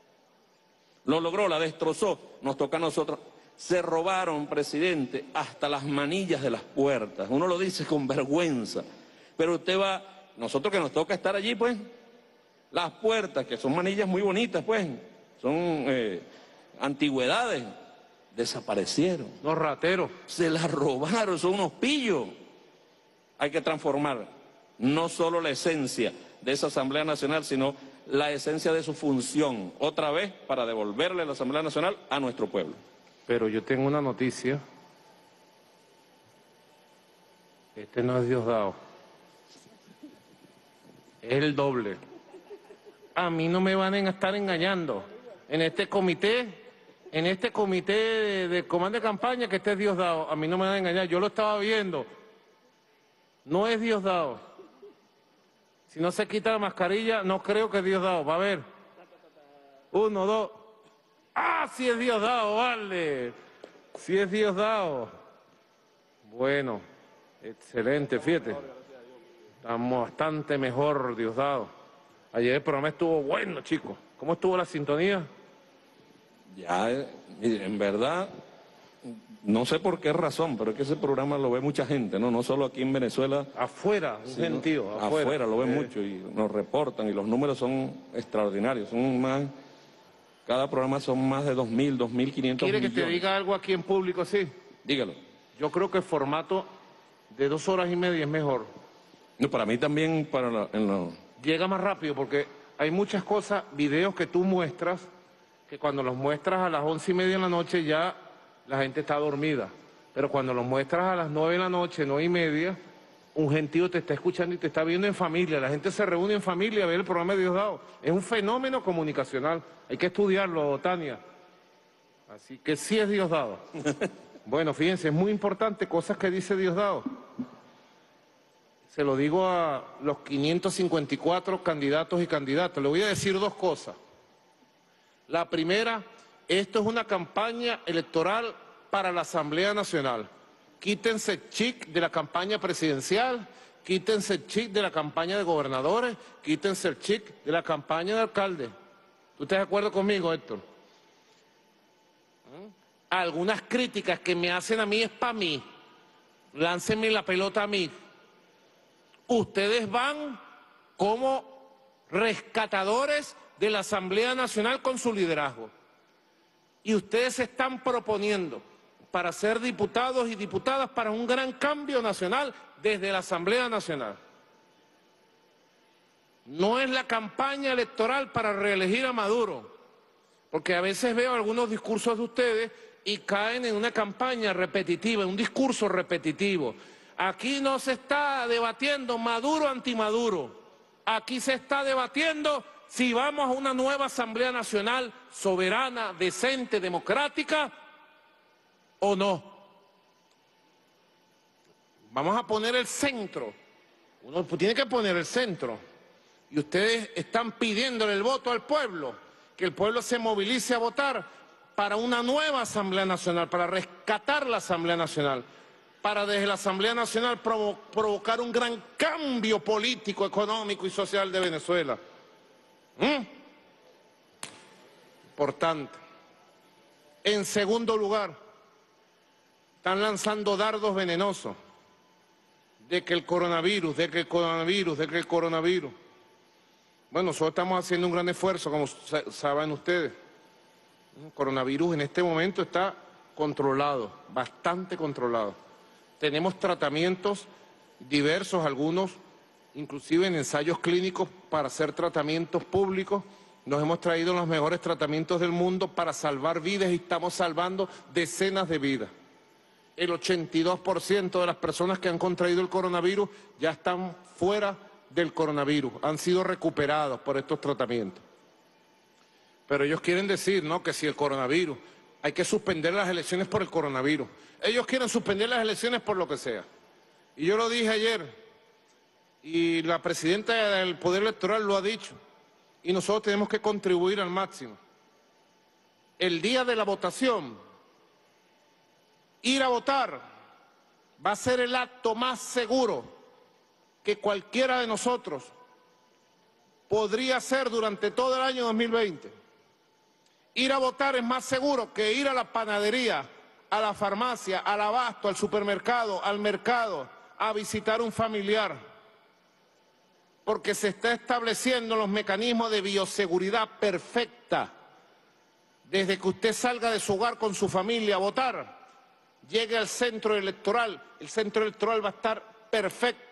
Lo logró, la destrozó, nos toca a nosotros. Se robaron, presidente, hasta las manillas de las puertas. Uno lo dice con vergüenza, pero usted va, nosotros que nos toca estar allí, pues, las puertas, que son manillas muy bonitas, pues, son eh, antigüedades, desaparecieron. Los rateros. Se las robaron, son unos pillos. Hay que transformar no solo la esencia de esa Asamblea Nacional, sino la esencia de su función, otra vez para devolverle la Asamblea Nacional a nuestro pueblo. Pero yo tengo una noticia. Este no es Diosdado. Es el doble. A mí no me van a estar engañando. En este comité, en este comité de, de comando de campaña que este es Diosdado, a mí no me van a engañar. Yo lo estaba viendo. No es Diosdado. Si no se quita la mascarilla, no creo que es Diosdado. Va a ver. Uno, dos. ¡Ah, sí es Diosdado, vale! Sí es Diosdado. Bueno, excelente, fíjate. Estamos bastante mejor, Diosdado. Ayer el programa estuvo bueno, chicos. ¿Cómo estuvo la sintonía? Ya, en verdad, no sé por qué razón, pero es que ese programa lo ve mucha gente, ¿no? No solo aquí en Venezuela. Afuera, un gentío, afuera. Afuera lo ven Sí. mucho y nos reportan y los números son extraordinarios. Son más, cada programa son más de dos mil, dos mil quinientos ¿Quiere millones. que te diga algo aquí en público, sí? Dígalo. Yo creo que el formato de dos horas y media es mejor. No, para mí también, para la, en la... Llega más rápido porque hay muchas cosas, videos que tú muestras, que cuando los muestras a las once y media de la noche ya la gente está dormida. Pero cuando los muestras a las nueve de la noche, nueve y media, un gentío te está escuchando y te está viendo en familia. La gente se reúne en familia a ver el programa de Diosdado. Es un fenómeno comunicacional. Hay que estudiarlo, Tania. Así que sí es Diosdado. Bueno, fíjense, es muy importante cosas que dice Diosdado. Se lo digo a los quinientos cincuenta y cuatro candidatos y candidatas. Le voy a decir dos cosas. La primera, esto es una campaña electoral para la Asamblea Nacional. Quítense el chic de la campaña presidencial, quítense el chic de la campaña de gobernadores, quítense el chic de la campaña de alcalde. ¿Tú estás de acuerdo conmigo, Héctor? Algunas críticas que me hacen a mí es para mí. Láncenme la pelota a mí. Ustedes van como rescatadores de la Asamblea Nacional con su liderazgo. Y ustedes se están proponiendo para ser diputados y diputadas para un gran cambio nacional desde la Asamblea Nacional. No es la campaña electoral para reelegir a Maduro, porque a veces veo algunos discursos de ustedes y caen en una campaña repetitiva, en un discurso repetitivo. Aquí no se está debatiendo Maduro anti-Maduro, aquí se está debatiendo si vamos a una nueva Asamblea Nacional soberana, decente, democrática o no. Vamos a poner el centro, uno tiene que poner el centro, y ustedes están pidiéndole el voto al pueblo, que el pueblo se movilice a votar para una nueva Asamblea Nacional, para rescatar la Asamblea Nacional, para desde la Asamblea Nacional provo provocar un gran cambio político, económico y social de Venezuela. ¿Mm? Importante. En segundo lugar, están lanzando dardos venenosos de que el coronavirus, de que el coronavirus, de que el coronavirus. Bueno, nosotros estamos haciendo un gran esfuerzo, como saben ustedes. El coronavirus en este momento está controlado, bastante controlado. Tenemos tratamientos diversos, algunos inclusive en ensayos clínicos para hacer tratamientos públicos. Nos hemos traído los mejores tratamientos del mundo para salvar vidas y estamos salvando decenas de vidas. El ochenta y dos por ciento de las personas que han contraído el coronavirus ya están fuera del coronavirus, han sido recuperados por estos tratamientos. Pero ellos quieren decir, ¿no?, que si el coronavirus, hay que suspender las elecciones por el coronavirus. Ellos quieren suspender las elecciones por lo que sea. Y yo lo dije ayer, y la presidenta del Poder Electoral lo ha dicho, y nosotros tenemos que contribuir al máximo. El día de la votación, ir a votar va a ser el acto más seguro que cualquiera de nosotros podría hacer durante todo el año dos mil veinte. Ir a votar es más seguro que ir a la panadería, a la farmacia, al abasto, al supermercado, al mercado, a visitar un familiar, porque se está estableciendo los mecanismos de bioseguridad perfecta. Desde que usted salga de su hogar con su familia a votar, llegue al centro electoral, el centro electoral va a estar perfecto,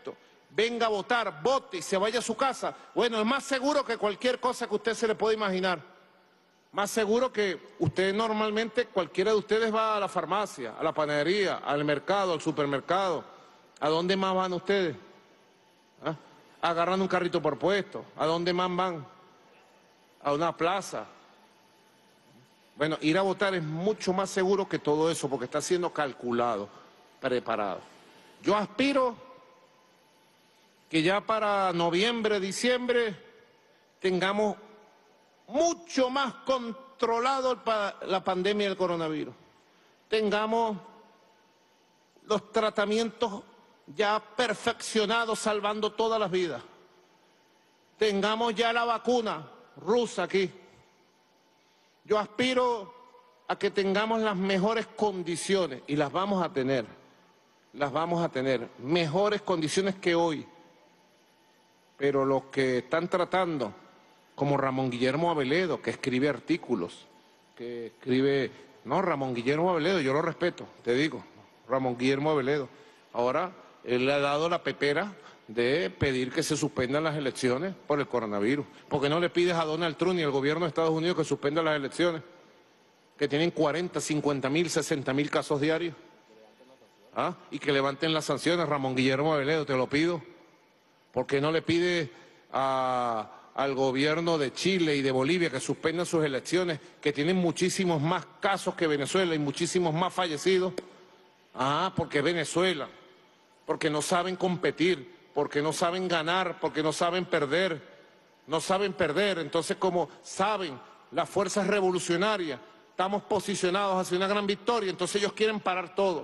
venga a votar, vote y se vaya a su casa. Bueno, es más seguro que cualquier cosa que usted se le pueda imaginar. Más seguro que usted normalmente, cualquiera de ustedes va a la farmacia, a la panadería, al mercado, al supermercado. ¿A dónde más van ustedes? ¿Ah? Agarran un carrito por puesto. ¿A dónde más van? A una plaza. Bueno, ir a votar es mucho más seguro que todo eso porque está siendo calculado, preparado. Yo aspiro que ya para noviembre, diciembre tengamos mucho más controlado la pandemia del coronavirus. Tengamos los tratamientos ya perfeccionados, salvando todas las vidas. Tengamos ya la vacuna rusa aquí. Yo aspiro a que tengamos las mejores condiciones, y las vamos a tener, las vamos a tener, mejores condiciones que hoy. Pero los que están tratando, como Ramón Guillermo Aveledo, que escribe artículos, que escribe, no, Ramón Guillermo Aveledo, yo lo respeto, te digo, Ramón Guillermo Aveledo, ahora él le ha dado la pepera de pedir que se suspendan las elecciones por el coronavirus. ¿Por qué no le pides a Donald Trump y al gobierno de Estados Unidos que suspenda las elecciones? Que tienen cuarenta, cincuenta mil, sesenta mil casos diarios. ¿Ah? Y que levanten las sanciones, Ramón Guillermo Aveledo, te lo pido. ¿Por qué no le pides a, al gobierno de Chile y de Bolivia que suspendan sus elecciones, que tienen muchísimos más casos que Venezuela y muchísimos más fallecidos? Ah, porque Venezuela, porque no saben competir, porque no saben ganar, porque no saben perder, no saben perder. Entonces, como saben las fuerzas revolucionarias, estamos posicionados hacia una gran victoria, entonces ellos quieren parar todo.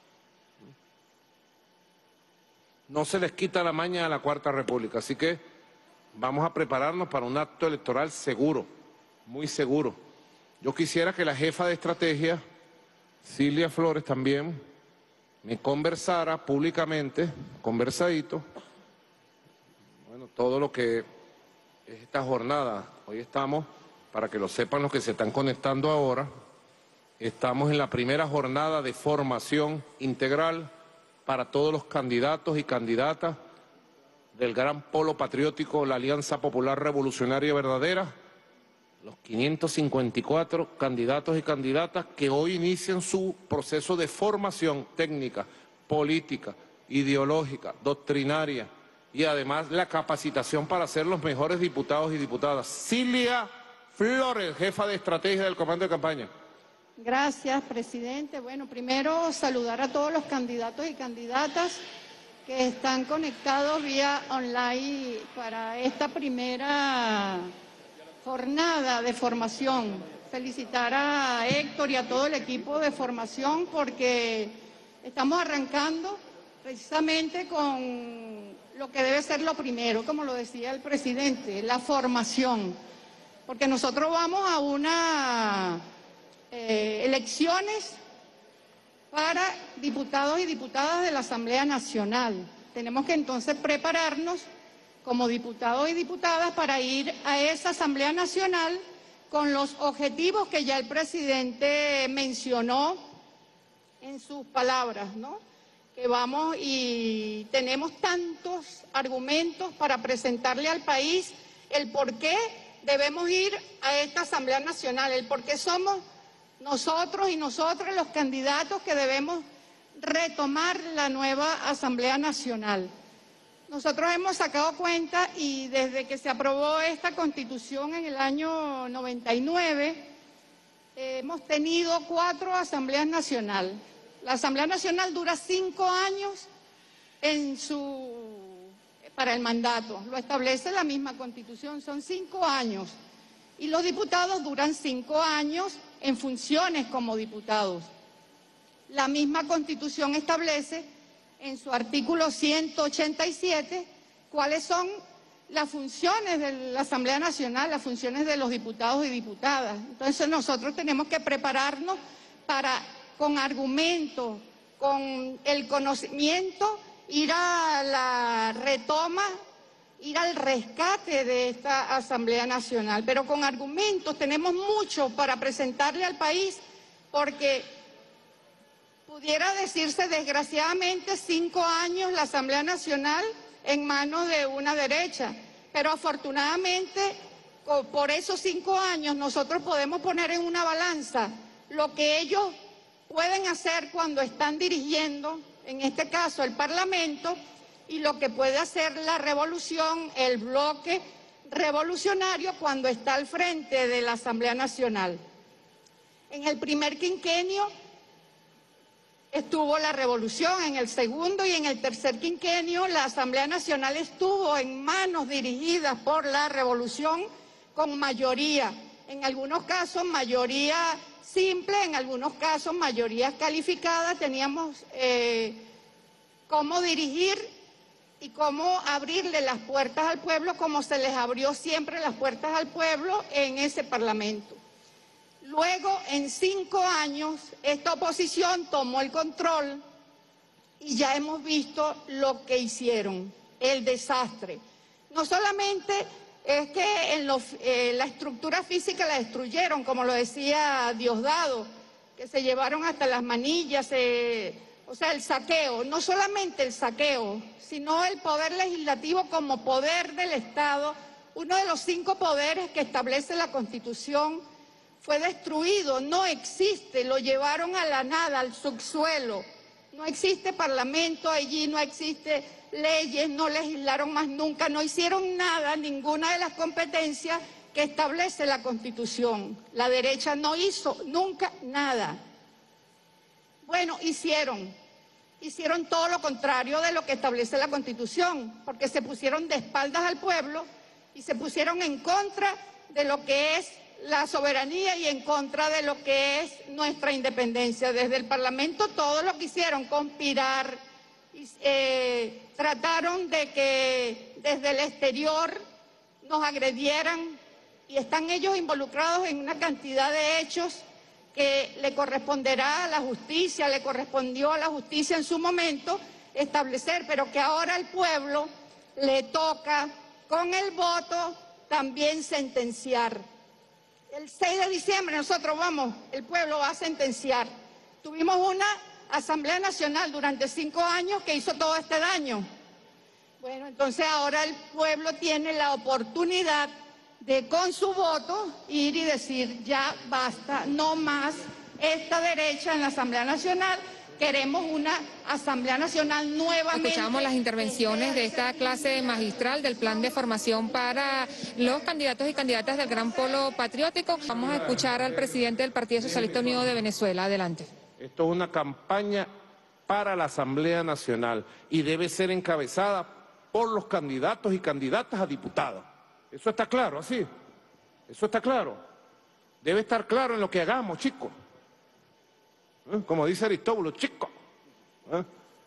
No se les quita la maña a la Cuarta República, así que vamos a prepararnos para un acto electoral seguro, muy seguro. Yo quisiera que la jefa de estrategia, Cilia Flores, también me conversara públicamente, conversadito, bueno, todo lo que es esta jornada. Hoy estamos, para que lo sepan los que se están conectando ahora, estamos en la primera jornada de formación integral para todos los candidatos y candidatas del Gran Polo Patriótico, la Alianza Popular Revolucionaria Verdadera, los quinientos cincuenta y cuatro candidatos y candidatas que hoy inician su proceso de formación técnica, política, ideológica, doctrinaria y además la capacitación para ser los mejores diputados y diputadas. Cilia Flores, jefa de estrategia del Comando de Campaña. Gracias, presidente. Bueno, primero saludar a todos los candidatos y candidatas que están conectados vía online para esta primera jornada de formación. Felicitar a Héctor y a todo el equipo de formación porque estamos arrancando precisamente con lo que debe ser lo primero, como lo decía el presidente, la formación. Porque nosotros vamos a una eh, elecciones para diputados y diputadas de la Asamblea Nacional. Tenemos que entonces prepararnos como diputados y diputadas para ir a esa Asamblea Nacional con los objetivos que ya el presidente mencionó en sus palabras, ¿no? Que vamos y tenemos tantos argumentos para presentarle al país el por qué debemos ir a esta Asamblea Nacional, el por qué somos nosotros y nosotras los candidatos que debemos retomar la nueva Asamblea Nacional. Nosotros hemos sacado cuenta y desde que se aprobó esta Constitución en el año noventa y nueve, eh, hemos tenido cuatro Asambleas Nacionales. La Asamblea Nacional dura cinco años en su, para el mandato, lo establece la misma Constitución, son cinco años. Y los diputados duran cinco años en funciones como diputados. La misma Constitución establece en su artículo ciento ochenta y siete cuáles son las funciones de la Asamblea Nacional, las funciones de los diputados y diputadas. Entonces nosotros tenemos que prepararnos para, con argumentos, con el conocimiento, ir a la retoma, ir al rescate de esta Asamblea Nacional. Pero con argumentos tenemos mucho para presentarle al país porque pudiera decirse, desgraciadamente, cinco años la Asamblea Nacional en manos de una derecha. Pero afortunadamente, por esos cinco años, nosotros podemos poner en una balanza lo que ellos pueden hacer cuando están dirigiendo, en este caso el Parlamento, y lo que puede hacer la revolución, el bloque revolucionario, cuando está al frente de la Asamblea Nacional. En el primer quinquenio estuvo la revolución, en el segundo y en el tercer quinquenio la Asamblea Nacional estuvo en manos dirigidas por la revolución con mayoría, en algunos casos mayoría simple, en algunos casos mayoría calificada. Teníamos eh, cómo dirigir y cómo abrirle las puertas al pueblo, como se les abrió siempre las puertas al pueblo en ese Parlamento. Luego, en cinco años, esta oposición tomó el control y ya hemos visto lo que hicieron, el desastre. No solamente es que en lo, eh, la estructura física la destruyeron, como lo decía Diosdado, que se llevaron hasta las manillas, eh, o sea, el saqueo, no solamente el saqueo, sino el poder legislativo como poder del Estado, uno de los cinco poderes que establece la Constitución, fue destruido, no existe, lo llevaron a la nada, al subsuelo. No existe parlamento allí, no existe leyes, no legislaron más nunca, no hicieron nada, ninguna de las competencias que establece la Constitución. La derecha no hizo nunca nada. Bueno, hicieron, hicieron todo lo contrario de lo que establece la Constitución, porque se pusieron de espaldas al pueblo y se pusieron en contra de lo que es la soberanía y en contra de lo que es nuestra independencia. Desde el Parlamento todo lo que hicieron, conspirar, eh, trataron de que desde el exterior nos agredieran y están ellos involucrados en una cantidad de hechos que le corresponderá a la justicia, le correspondió a la justicia en su momento establecer, pero que ahora al pueblo le toca con el voto también sentenciar. El seis de diciembre nosotros vamos, el pueblo va a sentenciar. Tuvimos una Asamblea Nacional durante cinco años que hizo todo este daño. Bueno, entonces ahora el pueblo tiene la oportunidad de con su voto ir y decir ya basta, no más esta derecha en la Asamblea Nacional. Queremos una Asamblea Nacional nuevamente. Escuchamos las intervenciones de esta clase magistral del plan de formación para los candidatos y candidatas del Gran Polo Patriótico. Vamos a escuchar al presidente del Partido Socialista Unido de Venezuela. Adelante. Esto es una campaña para la Asamblea Nacional y debe ser encabezada por los candidatos y candidatas a diputados. Eso está claro, así. Eso está claro. Debe estar claro en lo que hagamos, chicos. ¿Eh? Como dice Aristóbulo, chicos. ¿Eh?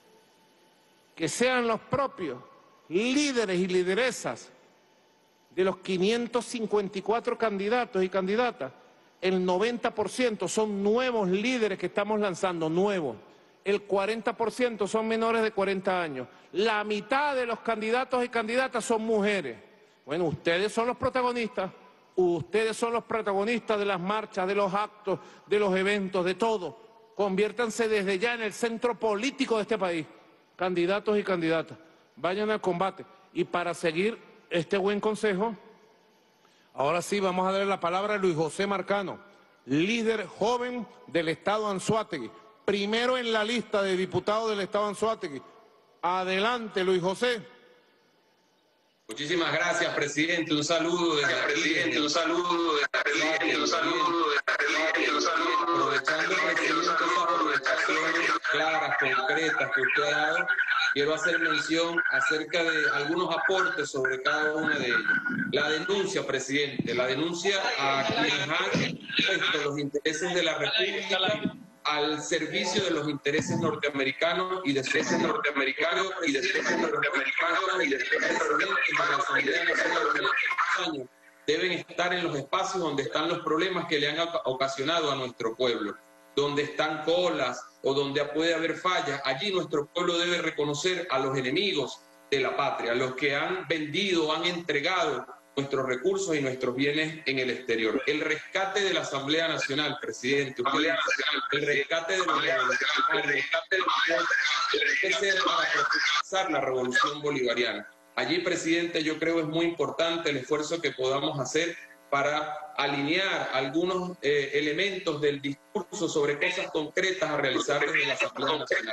Que sean los propios líderes y lideresas de los quinientos cincuenta y cuatro candidatos y candidatas. El noventa por ciento son nuevos líderes que estamos lanzando, nuevos. El cuarenta por ciento son menores de cuarenta años. La mitad de los candidatos y candidatas son mujeres. Bueno, ustedes son los protagonistas, ustedes son los protagonistas de las marchas, de los actos, de los eventos, de todo. Conviértanse desde ya en el centro político de este país, candidatos y candidatas. Vayan al combate. Y para seguir este buen consejo, ahora sí vamos a darle la palabra a Luis José Marcano, líder joven del Estado Anzoátegui, primero en la lista de diputados del Estado Anzoátegui. Adelante, Luis José. Muchísimas gracias, presidente. Un saludo desde la presidente, un saludo desde la presidente, un saludo desde la presidente, un saludo. Aprovechando, presidente, esas aportaciones claras, concretas que usted ha dado, quiero hacer mención acerca de algunos aportes sobre cada una de ellas. La denuncia, presidente, la denuncia a quienes han puesto los intereses de la República al servicio de los intereses norteamericanos y de intereses norteamericanos y de intereses norteamericanos y de intereses de la Asamblea Nacional de los años deben estar en los espacios donde están los problemas que le han ocasionado a nuestro pueblo, donde están colas o donde puede haber fallas. Allí nuestro pueblo debe reconocer a los enemigos de la patria, los que han vendido, han entregado nuestros recursos y nuestros bienes en el exterior. El rescate de la Asamblea Nacional, presidente, usted, el rescate de los revolucionarios, el rescate para profundizar la revolución bolivariana. Allí, presidente, yo creo es muy importante el esfuerzo que podamos hacer para alinear algunos eh, elementos del discurso sobre cosas concretas a realizar desde la Asamblea Nacional.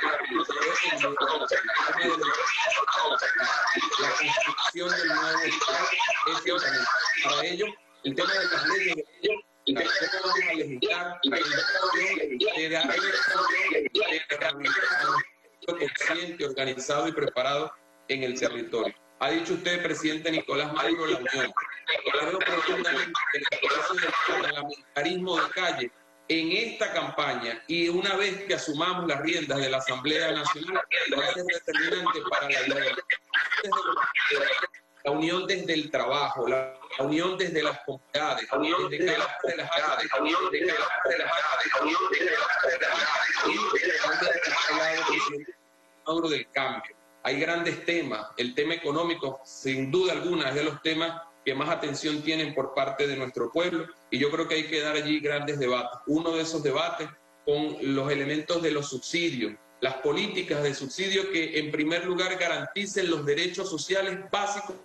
La construcción del nuevo Estado es fundamental. Para ello, el tema de las leyes, cómo vamos a legislar, la consciente, organizado y preparado en el territorio. Ha dicho usted, presidente Nicolás Maduro, la unión. Creo profundamente que el proceso del parlamentarismo de calle en esta campaña y una vez que asumamos las riendas de la Asamblea Nacional va a ser determinante para la unión. La unión desde el trabajo, la, la unión desde las comunidades, la unión desde cada una de las áreas, la unión desde cada una de las áreas, la unión desde cada una del cambio. Hay grandes temas, el tema económico, sin duda alguna, es de los temas que más atención tienen por parte de nuestro pueblo, y yo creo que hay que dar allí grandes debates. Uno de esos debates con los elementos de los subsidios, las políticas de subsidio que en primer lugar garanticen los derechos sociales básicos.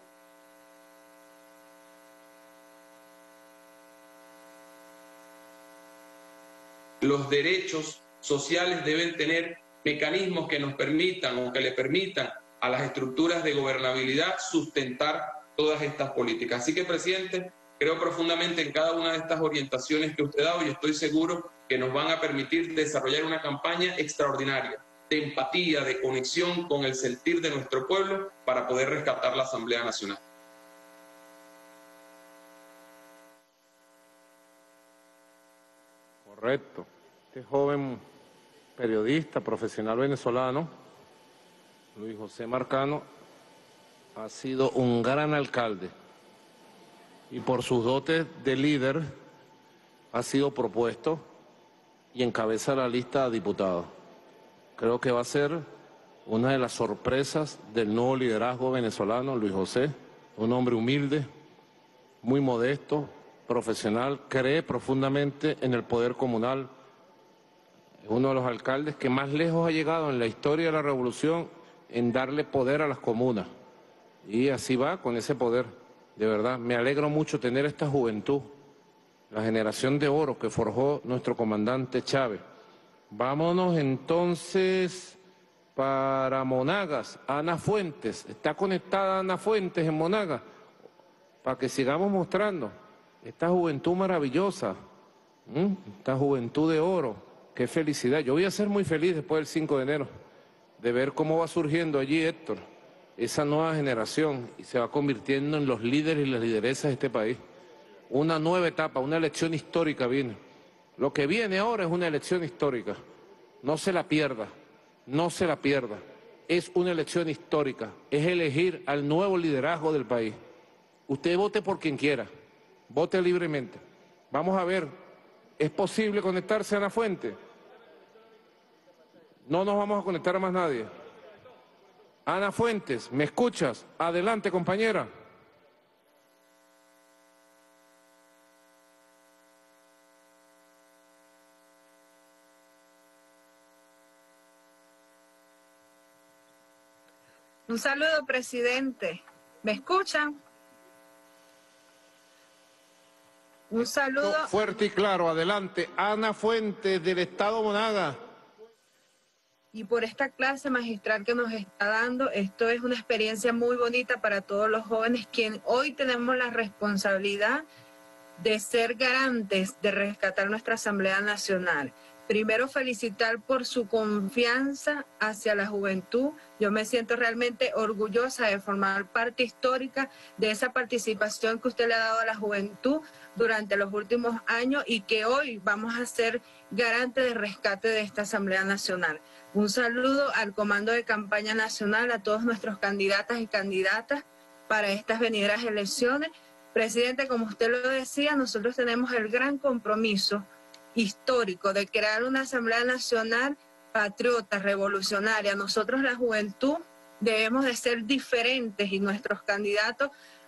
Los derechos sociales deben tener mecanismos que nos permitan o que le permitan a las estructuras de gobernabilidad sustentar todas estas políticas. Así que, presidente, creo profundamente en cada una de estas orientaciones que usted ha dado y estoy seguro que nos van a permitir desarrollar una campaña extraordinaria de empatía, de conexión con el sentir de nuestro pueblo para poder rescatar la Asamblea Nacional. Correcto. Este joven periodista, profesional venezolano, Luis José Marcano, ha sido un gran alcalde y por sus dotes de líder ha sido propuesto y encabeza la lista de diputados. Creo que va a ser una de las sorpresas del nuevo liderazgo venezolano. Luis José, un hombre humilde, muy modesto, profesional, cree profundamente en el poder comunal. Es uno de los alcaldes que más lejos ha llegado en la historia de la revolución en darle poder a las comunas. Y así va con ese poder. De verdad, me alegro mucho tener esta juventud, la generación de oro que forjó nuestro comandante Chávez. Vámonos entonces para Monagas. Ana Fuentes, está conectada Ana Fuentes en Monagas, para que sigamos mostrando esta juventud maravillosa, ¿Mm? esta juventud de oro. Qué felicidad. Yo voy a ser muy feliz después del cinco de enero de ver cómo va surgiendo allí, Héctor, esa nueva generación y se va convirtiendo en los líderes y las lideresas de este país. Una nueva etapa, una elección histórica viene. Lo que viene ahora es una elección histórica. No se la pierda, no se la pierda. Es una elección histórica, es elegir al nuevo liderazgo del país. Usted vote por quien quiera, vote libremente. Vamos a ver, ¿es posible conectarse a Ana Fuente? No nos vamos a conectar a más nadie. Ana Fuentes, ¿me escuchas? Adelante, compañera. Un saludo, presidente. ¿Me escuchan? Un saludo. Fuerte y claro, adelante. Ana Fuentes, del Estado Monagas. Y por esta clase magistral que nos está dando, esto es una experiencia muy bonita para todos los jóvenes, quien hoy tenemos la responsabilidad de ser garantes de rescatar nuestra Asamblea Nacional. Primero, felicitar por su confianza hacia la juventud. Yo me siento realmente orgullosa de formar parte histórica de esa participación que usted le ha dado a la juventud durante los últimos años y que hoy vamos a ser garantes de rescate de esta Asamblea Nacional. Un saludo al Comando de Campaña Nacional, a todos nuestros candidatas y candidatas para estas venideras elecciones. Presidente, como usted lo decía, nosotros tenemos el gran compromiso histórico de crear una Asamblea Nacional patriota, revolucionaria. Nosotros, la juventud, debemos de ser diferentes y nuestros candidatos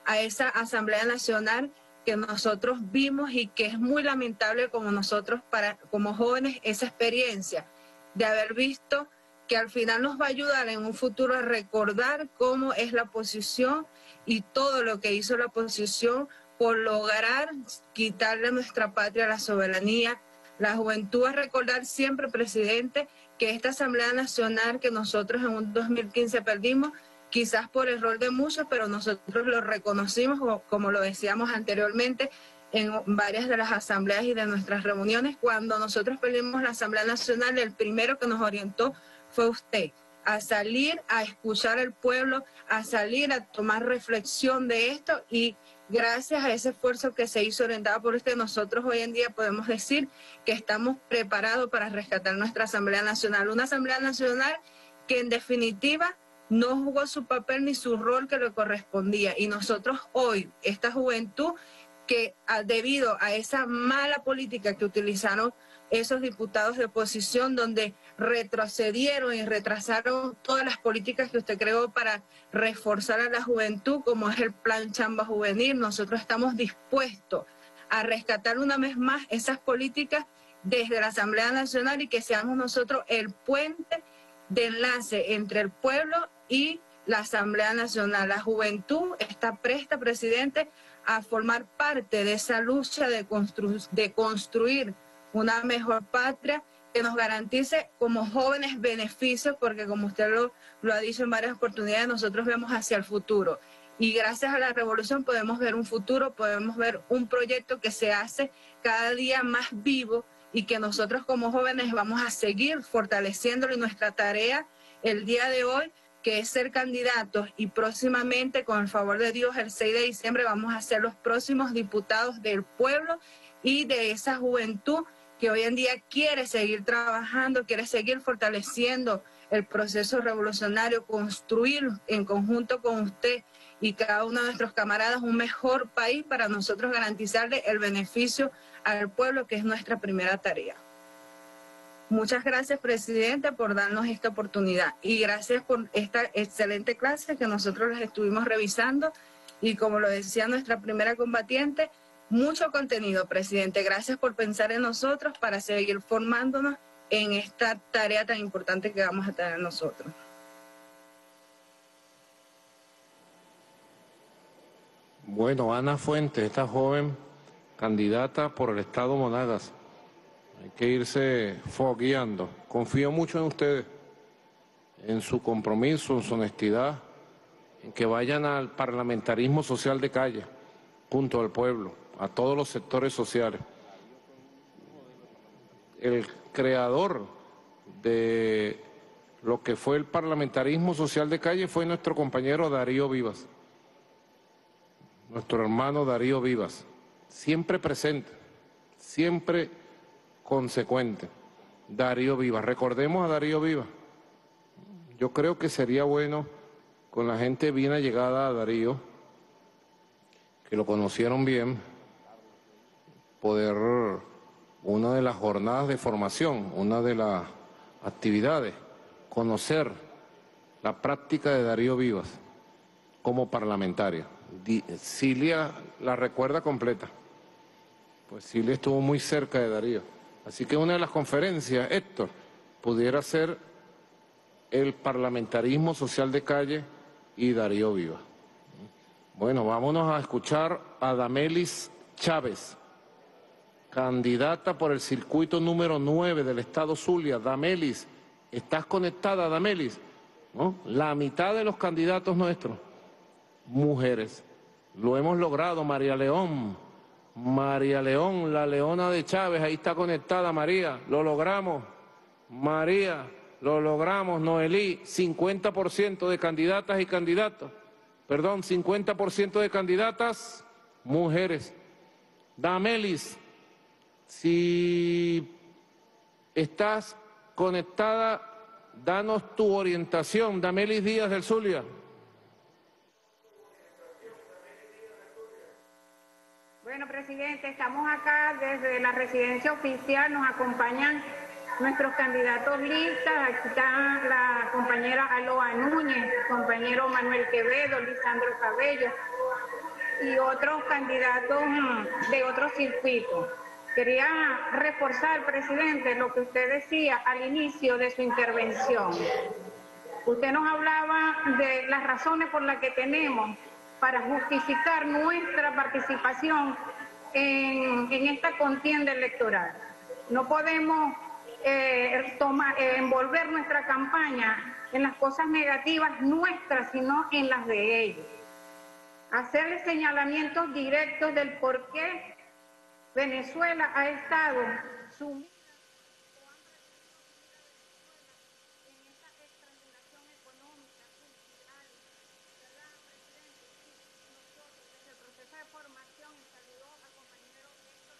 a esa Asamblea Nacional que nosotros vimos y que es muy lamentable como nosotros, para, como jóvenes, esa experiencia de haber visto que al final nos va a ayudar en un futuro a recordar cómo es la oposición y todo lo que hizo la oposición por lograr quitarle a nuestra patria la soberanía. La juventud va a recordar siempre, presidente, que esta Asamblea Nacional que nosotros en un dos mil quince perdimos, quizás por error de muchos, pero nosotros lo reconocimos, como, como lo decíamos anteriormente, en varias de las asambleas y de nuestras reuniones. Cuando nosotros perdimos la Asamblea Nacional, el primero que nos orientó fue usted, a salir a escuchar al pueblo, a salir a tomar reflexión de esto, y gracias a ese esfuerzo que se hizo orientado por usted, nosotros hoy en día podemos decir que estamos preparados para rescatar nuestra Asamblea Nacional, una Asamblea Nacional que en definitiva no jugó su papel ni su rol que le correspondía, y nosotros hoy, esta juventud que debido a esa mala política que utilizaron esos diputados de oposición, donde retrocedieron y retrasaron todas las políticas que usted creó para reforzar a la juventud, como es el Plan Chamba Juvenil, nosotros estamos dispuestos a rescatar una vez más esas políticas desde la Asamblea Nacional y que seamos nosotros el puente de enlace entre el pueblo y la Asamblea Nacional. La juventud está presta, presidente, a formar parte de esa lucha de, constru de construir una mejor patria que nos garantice como jóvenes beneficios, porque como usted lo, lo ha dicho en varias oportunidades, nosotros vemos hacia el futuro. Y gracias a la revolución podemos ver un futuro, podemos ver un proyecto que se hace cada día más vivo y que nosotros como jóvenes vamos a seguir fortaleciéndolo, y nuestra tarea el día de hoy, que es ser candidatos, y próximamente, con el favor de Dios, el seis de diciembre vamos a ser los próximos diputados del pueblo y de esa juventud que hoy en día quiere seguir trabajando, quiere seguir fortaleciendo el proceso revolucionario, construir en conjunto con usted y cada uno de nuestros camaradas un mejor país para nosotros garantizarle el beneficio al pueblo, que es nuestra primera tarea. Muchas gracias, presidente, por darnos esta oportunidad, y gracias por esta excelente clase que nosotros les estuvimos revisando, y como lo decía nuestra primera combatiente, mucho contenido, presidente. Gracias por pensar en nosotros para seguir formándonos en esta tarea tan importante que vamos a tener nosotros. Bueno, Ana Fuentes, esta joven candidata por el estado Monagas. Hay que irse fogueando. Confío mucho en ustedes, en su compromiso, en su honestidad, en que vayan al parlamentarismo social de calle, junto al pueblo, a todos los sectores sociales. El creador de lo que fue el parlamentarismo social de calle fue nuestro compañero Darío Vivas, nuestro hermano Darío Vivas, siempre presente, siempre consecuente. Darío Vivas, recordemos a Darío Vivas. Yo creo que sería bueno, con la gente bien allegada a Darío, que lo conocieron bien, poder, una de las jornadas de formación, una de las actividades, conocer la práctica de Darío Vivas como parlamentaria. Cilia la recuerda completa, pues Cilia estuvo muy cerca de Darío. Así que una de las conferencias, Héctor, pudiera ser el parlamentarismo social de calle y Darío Vivas. Bueno, vámonos a escuchar a Damelis Chávez, candidata por el circuito número nueve del estado Zulia. Damelis, ¿estás conectada, Damelis? ¿No? La mitad de los candidatos nuestros, mujeres. Lo hemos logrado, María León. María León, la leona de Chávez, ahí está conectada, María. Lo logramos. María, lo logramos. Noelí, cincuenta por ciento de candidatas y candidatos. Perdón, cincuenta por ciento de candidatas, mujeres. Damelis, si estás conectada, danos tu orientación. Damelis Díaz del Zulia. Bueno, presidente, estamos acá desde la residencia oficial, nos acompañan nuestros candidatos listas. Aquí está la compañera Aloa Núñez, compañero Manuel Quevedo, Lisandro Cabello, y otros candidatos de otros circuitos. Quería reforzar, presidente, lo que usted decía al inicio de su intervención. Usted nos hablaba de las razones por las que tenemos para justificar nuestra participación en, en esta contienda electoral. No podemos eh, tomar, eh, envolver nuestra campaña en las cosas negativas nuestras, sino en las de ellos. Hacerle señalamientos directos del por qué Venezuela ha estado sumida en esta estrangulación económica, cultural, ¿verdad, presidente? Y nosotros, desde el proceso de formación, y saludó al compañero Héctor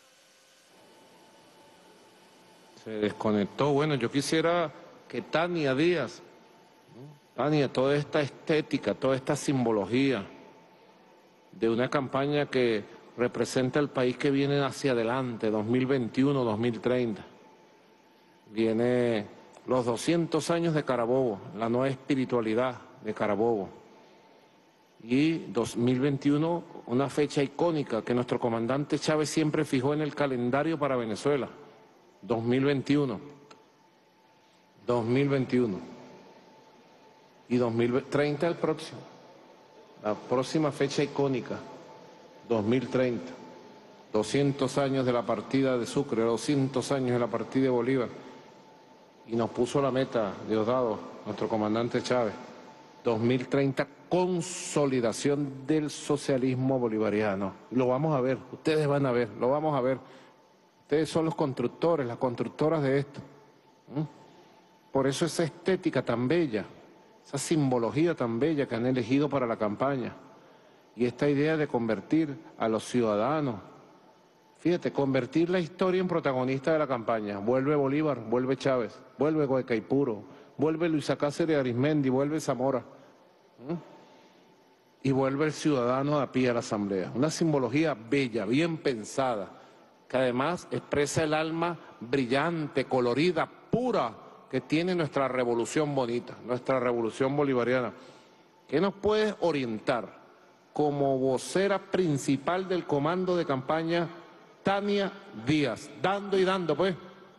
Rodríguez. Se desconectó. Bueno, yo quisiera que Tania Díaz, ¿no? Tania, toda esta estética, toda esta simbología de una campaña que representa el país que viene hacia adelante, dos mil veintiuno, dos mil treinta. Viene los doscientos años de Carabobo, la nueva espiritualidad de Carabobo. Y dos mil veintiuno, una fecha icónica que nuestro comandante Chávez siempre fijó en el calendario para Venezuela. dos mil veintiuno. dos mil veintiuno. Y dos mil treinta el próximo. La próxima fecha icónica. dos mil treinta, doscientos años de la partida de Sucre, doscientos años de la partida de Bolívar, y nos puso la meta, Diosdado, nuestro comandante Chávez, dos mil treinta, consolidación del socialismo bolivariano. Lo vamos a ver, ustedes van a ver, lo vamos a ver. Ustedes son los constructores, las constructoras de esto. ¿Mm? Por eso esa estética tan bella, esa simbología tan bella que han elegido para la campaña. Y esta idea de convertir a los ciudadanos, fíjate, convertir la historia en protagonista de la campaña. Vuelve Bolívar, vuelve Chávez, vuelve Guaycaipuro, vuelve Luisa Cáceres Arizmendi, vuelve Zamora. ¿Mm? Y vuelve el ciudadano a pie a la asamblea. Una simbología bella, bien pensada, que además expresa el alma brillante, colorida, pura, que tiene nuestra revolución bonita, nuestra revolución bolivariana. ¿Qué nos puede orientar como vocera principal del comando de campaña, Tania Díaz? Dando y dando, pues.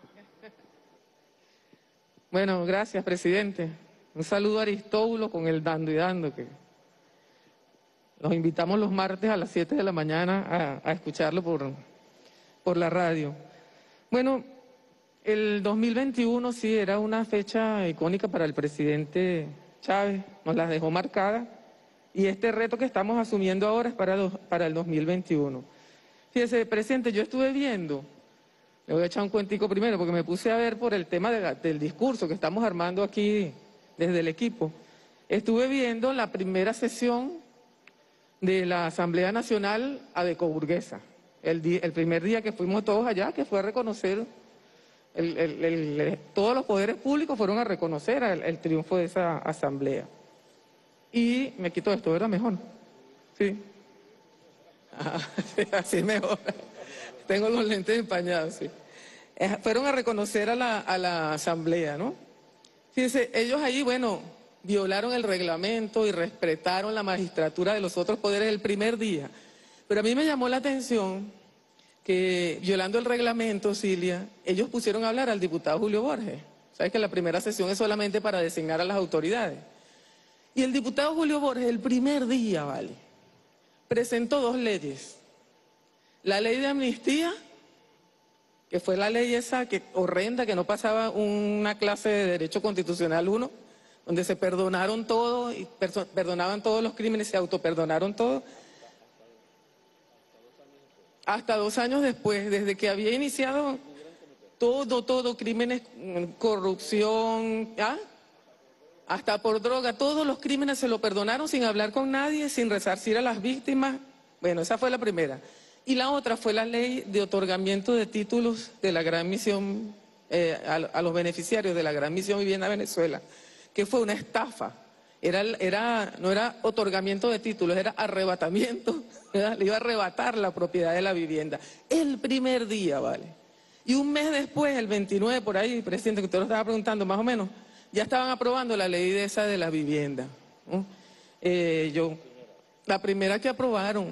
Bueno, gracias, presidente. Un saludo a Aristóbulo con el dando y dando, que los invitamos los martes a las siete de la mañana a, a escucharlo por, por la radio. Bueno, el dos mil veintiuno sí era una fecha icónica para el presidente Chávez, nos la dejó marcada. Y este reto que estamos asumiendo ahora es para, dos, para el dos mil veintiuno. Fíjese, presidente, yo estuve viendo, le voy a echar un cuentico primero, porque me puse a ver por el tema de la, del discurso que estamos armando aquí desde el equipo. Estuve viendo la primera sesión de la Asamblea Nacional Adecoburguesa, el, di, el primer día que fuimos todos allá, que fue a reconocer, el, el, el, el, todos los poderes públicos fueron a reconocer el, el triunfo de esa asamblea. Y me quito esto, ¿verdad? Mejor. Sí. Ah, sí, así mejor. Tengo los lentes empañados, sí. Eh, fueron a reconocer a la, a la asamblea, ¿no? Fíjense, ellos ahí, bueno, violaron el reglamento y respetaron la magistratura de los otros poderes el primer día. Pero a mí me llamó la atención que, violando el reglamento, Cilia, ellos pusieron a hablar al diputado Julio Borges. Sabes que la primera sesión es solamente para designar a las autoridades. Y el diputado Julio Borges, el primer día, ¿vale?, presentó dos leyes. La ley de amnistía, que fue la ley esa que, horrenda, que no pasaba una clase de Derecho Constitucional uno, donde se perdonaron todo, y perdonaban todos los crímenes, se autoperdonaron todo. Hasta dos años después, desde que había iniciado todo, todo, crímenes, corrupción, ¿ah? Hasta por droga, todos los crímenes se lo perdonaron sin hablar con nadie, sin resarcir a las víctimas. Bueno, esa fue la primera. Y la otra fue la ley de otorgamiento de títulos de la Gran Misión, eh, a, a los beneficiarios de la Gran Misión Vivienda Venezuela, que fue una estafa. Era, era, no era otorgamiento de títulos, era arrebatamiento, ¿verdad? Le iba a arrebatar la propiedad de la vivienda. El primer día, ¿vale? Y un mes después, el veintinueve, por ahí, presidente, que usted lo estaba preguntando más o menos, ya estaban aprobando la ley de esa de la vivienda, ¿no? Eh, yo, la primera que aprobaron,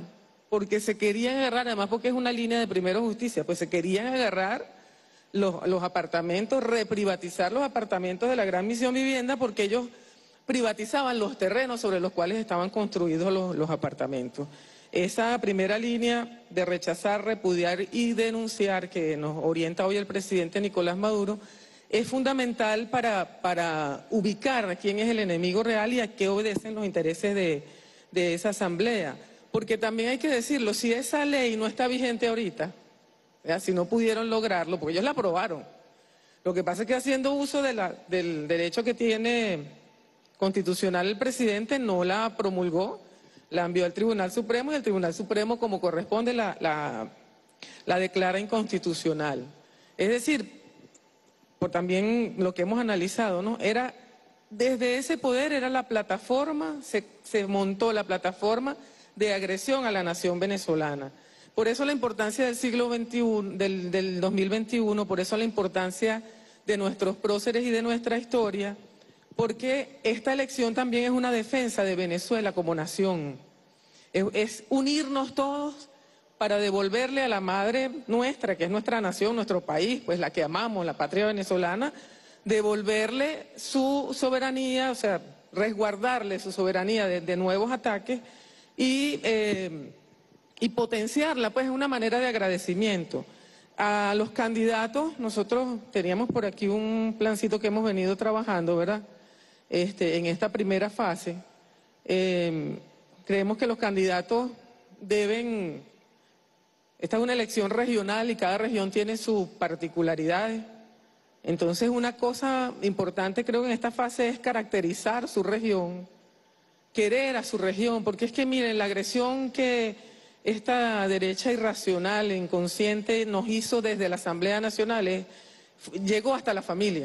porque se querían agarrar, además porque es una línea de Primero Justicia, pues se querían agarrar los, los apartamentos, reprivatizar los apartamentos de la Gran Misión Vivienda, porque ellos privatizaban los terrenos sobre los cuales estaban construidos los, los apartamentos. Esa primera línea de rechazar, repudiar y denunciar que nos orienta hoy el presidente Nicolás Maduro es fundamental para, para ubicar quién es el enemigo real y a qué obedecen los intereses de, de esa asamblea. Porque también hay que decirlo, si esa ley no está vigente ahorita, ¿verdad? Si no pudieron lograrlo, porque ellos la aprobaron. Lo que pasa es que haciendo uso de la, del derecho que tiene constitucional el presidente, no la promulgó, la envió al Tribunal Supremo y el Tribunal Supremo, como corresponde, la, la, la declara inconstitucional. Es decir, por también lo que hemos analizado, ¿no? Era, desde ese poder era la plataforma, se, se montó la plataforma de agresión a la nación venezolana. Por eso la importancia del siglo veintiuno, del, del dos mil veintiuno, por eso la importancia de nuestros próceres y de nuestra historia, porque esta elección también es una defensa de Venezuela como nación. Es, es unirnos todos para devolverle a la madre nuestra, que es nuestra nación, nuestro país, pues la que amamos, la patria venezolana, devolverle su soberanía, o sea, resguardarle su soberanía de, de nuevos ataques y, eh, y potenciarla, pues es una manera de agradecimiento. A los candidatos, nosotros teníamos por aquí un plancito que hemos venido trabajando, ¿verdad? Este, en esta primera fase. Eh, creemos que los candidatos deben... Esta es una elección regional y cada región tiene sus particularidades. Entonces, una cosa importante creo que en esta fase es caracterizar su región, querer a su región, porque es que miren, la agresión que esta derecha irracional, inconsciente, nos hizo desde la Asamblea Nacional, es, llegó hasta la familia.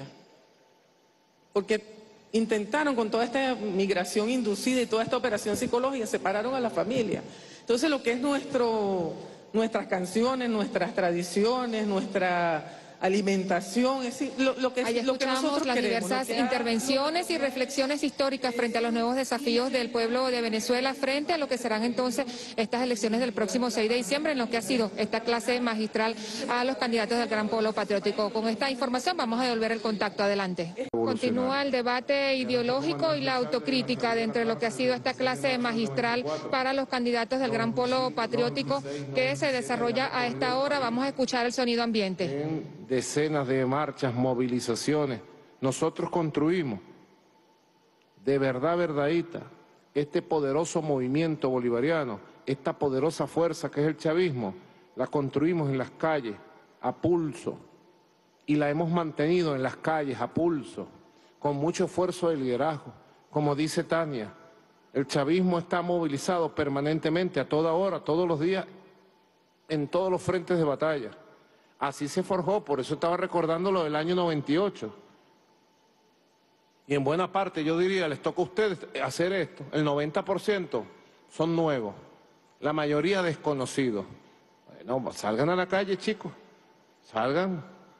Porque intentaron con toda esta migración inducida y toda esta operación psicológica, separaron a la familia. Entonces, lo que es nuestro... nuestras canciones, nuestras tradiciones, nuestra alimentación, es decir, lo, lo que, Ahí lo que nosotros las queremos, diversas que intervenciones y reflexiones históricas frente a los nuevos desafíos del pueblo de Venezuela frente a lo que serán entonces estas elecciones del próximo seis de diciembre, en lo que ha sido esta clase magistral a los candidatos del Gran Polo Patriótico. Con esta información vamos a devolver el contacto. Adelante. Continúa el debate ideológico y la autocrítica dentro de lo que ha sido esta clase magistral para los candidatos del Gran Polo Patriótico que se desarrolla a esta hora. Vamos a escuchar el sonido ambiente. Decenas de marchas, movilizaciones. Nosotros construimos, de verdad, verdadita, este poderoso movimiento bolivariano, esta poderosa fuerza que es el chavismo, la construimos en las calles, a pulso, y la hemos mantenido en las calles, a pulso, con mucho esfuerzo de liderazgo. Como dice Tania, el chavismo está movilizado permanentemente, a toda hora, todos los días, en todos los frentes de batalla. Así se forjó, por eso estaba recordando lo del año noventa y ocho. Y en buena parte, yo diría, les toca a ustedes hacer esto. El noventa por ciento son nuevos, la mayoría desconocidos. Bueno, salgan a la calle, chicos, salgan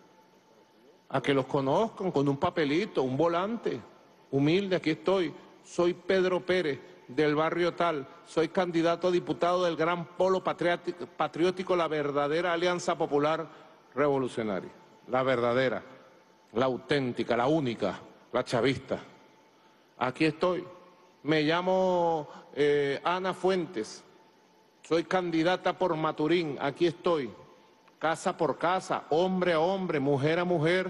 a que los conozcan con un papelito, un volante. Humilde, aquí estoy, soy Pedro Pérez, del barrio tal, soy candidato a diputado del Gran Polo Patriótico, patriótico la verdadera Alianza Popular Revolucionaria, la verdadera, la auténtica, la única, la chavista. Aquí estoy, me llamo eh, Ana Fuentes, soy candidata por Maturín, aquí estoy, casa por casa, hombre a hombre, mujer a mujer.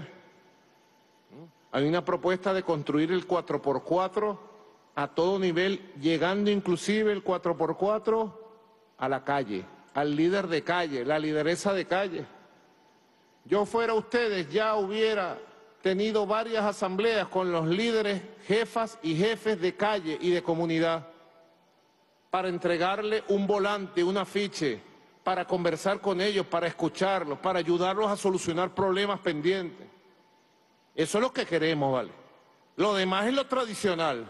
Hay una propuesta de construir el cuatro por cuatro a todo nivel, llegando inclusive el cuatro por cuatro a la calle, al líder de calle, la lideresa de calle. Yo fuera ustedes, ya hubiera tenido varias asambleas con los líderes, jefas y jefes de calle y de comunidad para entregarle un volante, un afiche, para conversar con ellos, para escucharlos, para ayudarlos a solucionar problemas pendientes. Eso es lo que queremos, ¿vale? Lo demás es lo tradicional.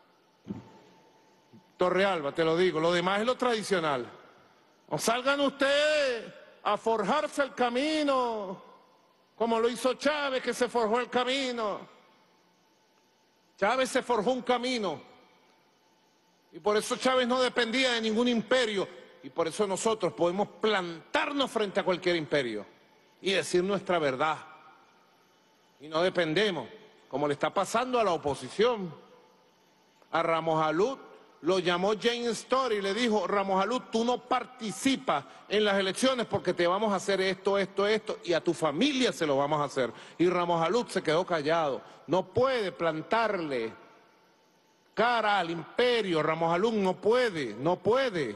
Torrealba, te lo digo, lo demás es lo tradicional. No salgan ustedes a forjarse el camino, como lo hizo Chávez, que se forjó el camino. Chávez se forjó un camino, y por eso Chávez no dependía de ningún imperio. Y por eso nosotros podemos plantarnos frente a cualquier imperio y decir nuestra verdad. Y no dependemos, como le está pasando a la oposición. A Ramos Alud lo llamó Jane Story y le dijo, Ramos Alud, tú no participas en las elecciones porque te vamos a hacer esto, esto, esto, y a tu familia se lo vamos a hacer. Y Ramos Alud se quedó callado. No puede plantarle cara al imperio, Ramos Alud no puede, no puede.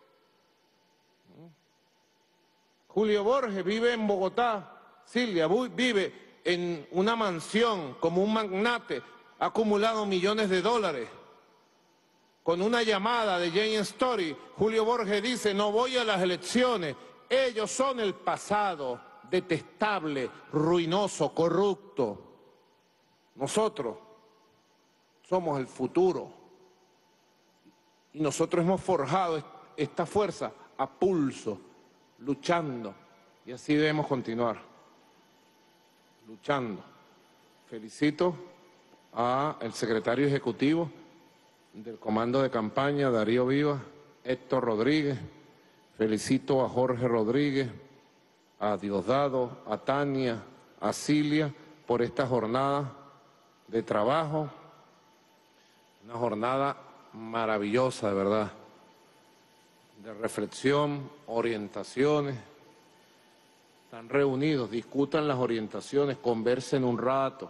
Julio Borges vive en Bogotá, Silvia vive en una mansión como un magnate, ha acumulado millones de dólares. Con una llamada de Jane Story, Julio Borges dice, no voy a las elecciones, ellos son el pasado, detestable, ruinoso, corrupto. Nosotros somos el futuro. Y nosotros hemos forjado esta fuerza a pulso, luchando. Y así debemos continuar, luchando. Felicito al secretario ejecutivo del Comando de Campaña, Darío Vivas, Héctor Rodríguez, felicito a Jorge Rodríguez, a Diosdado, a Tania, a Cilia, por esta jornada de trabajo, una jornada maravillosa, de verdad, de reflexión, orientaciones. Están reunidos, discutan las orientaciones, conversen un rato,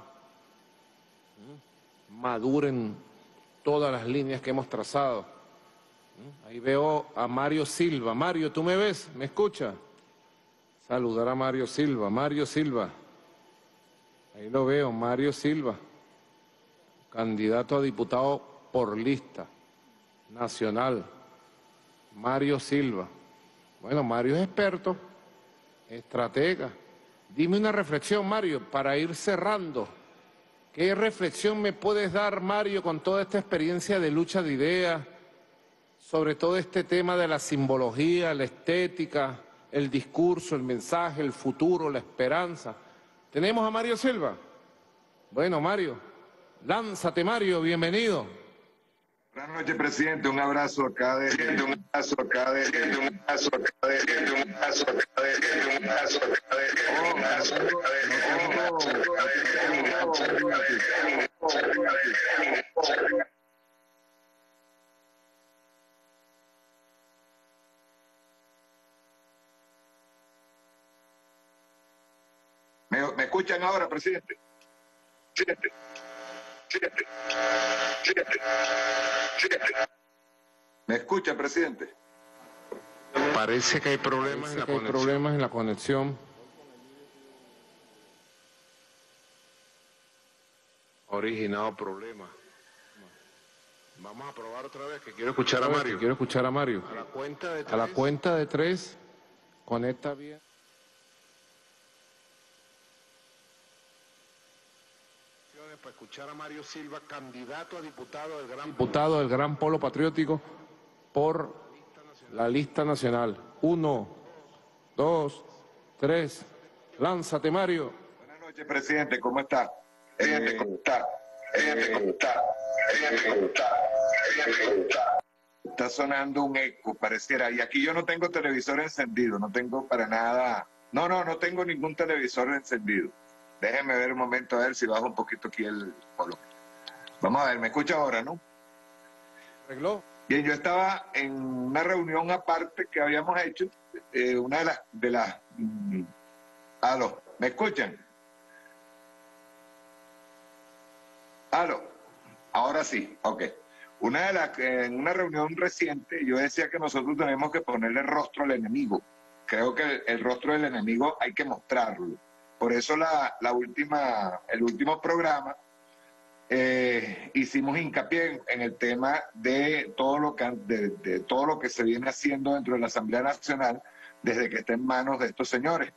maduren todas las líneas que hemos trazado. Ahí veo a Mario Silva. Mario, ¿tú me ves? ¿Me escuchas? Saludar a Mario Silva. Mario Silva. Ahí lo veo, Mario Silva. Candidato a diputado por lista nacional. Mario Silva. Bueno, Mario es experto, estratega. Dime una reflexión, Mario, para ir cerrando. ¿Qué reflexión me puedes dar, Mario, con toda esta experiencia de lucha de ideas, sobre todo este tema de la simbología, la estética, el discurso, el mensaje, el futuro, la esperanza? ¿Tenemos a Mario Silva? Bueno, Mario, lánzate, Mario, bienvenido. Buenas noches, presidente. Un abrazo acá de un abrazo acá de un abrazo acá de un abrazo acá de un abrazo acá de un abrazo acá de ¿Me, ¿Me escuchan ahora, presidente? Presidente. Presidente. Presidente. ¿Me escucha, presidente? Parece que hay problemas, Parece en, la que hay conexión. problemas en la conexión. Originado problemas. Vamos a probar otra vez, que quiero escuchar a Mario. Quiero escuchar a Mario. A la cuenta de tres. A la cuenta de tres, conecta bien. Para escuchar a Mario Silva, candidato a diputado del Gran Diputado del Gran Polo Patriótico por la lista nacional. Uno, dos, tres. Lánzate, Mario. Buenas noches, presidente. ¿Cómo está? Presidente, ¿cómo está? Presidente, ¿cómo está? Presidente, ¿cómo está? Presidente, ¿cómo está? Está sonando un eco, pareciera. Y aquí yo no tengo televisor encendido, no tengo para nada. No, no, no tengo ningún televisor encendido. Déjeme ver un momento, a ver si bajo un poquito aquí el volumen. Vamos a ver, ¿me escucha ahora, no? ¿Arregló? Bien, yo estaba en una reunión aparte que habíamos hecho, eh, una de las... De las mm, aló, ¿me escuchan? Aló, ahora sí, ok. Una de las, en una reunión reciente yo decía que nosotros tenemos que ponerle rostro al enemigo. Creo que el, el rostro del enemigo hay que mostrarlo. Por eso la, la última, el último programa eh, hicimos hincapié en, en el tema de todo, lo que, de, de todo lo que se viene haciendo dentro de la Asamblea Nacional desde que está en manos de estos señores.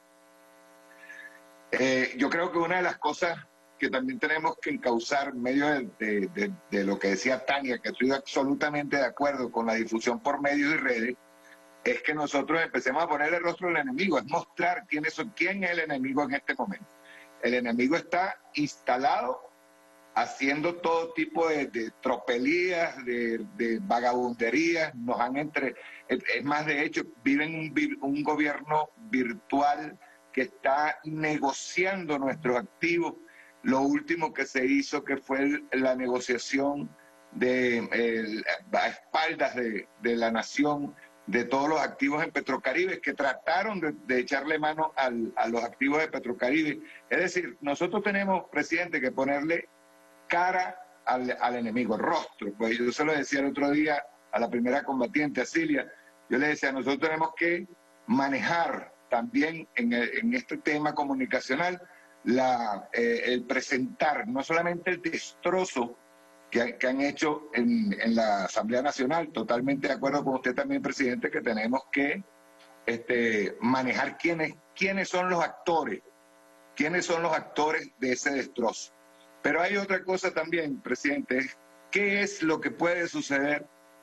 Eh, yo creo que una de las cosas que también tenemos que encauzar en medio de, de, de, de lo que decía Tania, que estoy absolutamente de acuerdo con la difusión por medios y redes, es que nosotros empecemos a poner el rostro del enemigo, es mostrar quién es, quién es el enemigo en este momento. El enemigo está instalado haciendo todo tipo de, de tropelías, de, de vagabunderías, nos han entre... Es más, de hecho, viven un, un gobierno virtual que está negociando nuestros activos. Lo último que se hizo que fue el, la negociación de, el, a espaldas de, de la nación de todos los activos en Petrocaribe, que trataron de, de echarle mano al, a los activos de Petrocaribe. Es decir, nosotros tenemos, presidente, que ponerle cara al, al enemigo, rostro. Pues yo se lo decía el otro día a la primera combatiente, a Cilia, yo le decía, nosotros tenemos que manejar también en, el, en este tema comunicacional la, eh, el presentar no solamente el destrozo que, que han hecho en, en la Asamblea Nacional, totalmente de acuerdo con usted también, presidente, que tenemos que este, manejar quiénes, quiénes son los actores, quiénes son los actores de ese destrozo. Pero hay otra cosa también, presidente, ¿qué es lo que puede suceder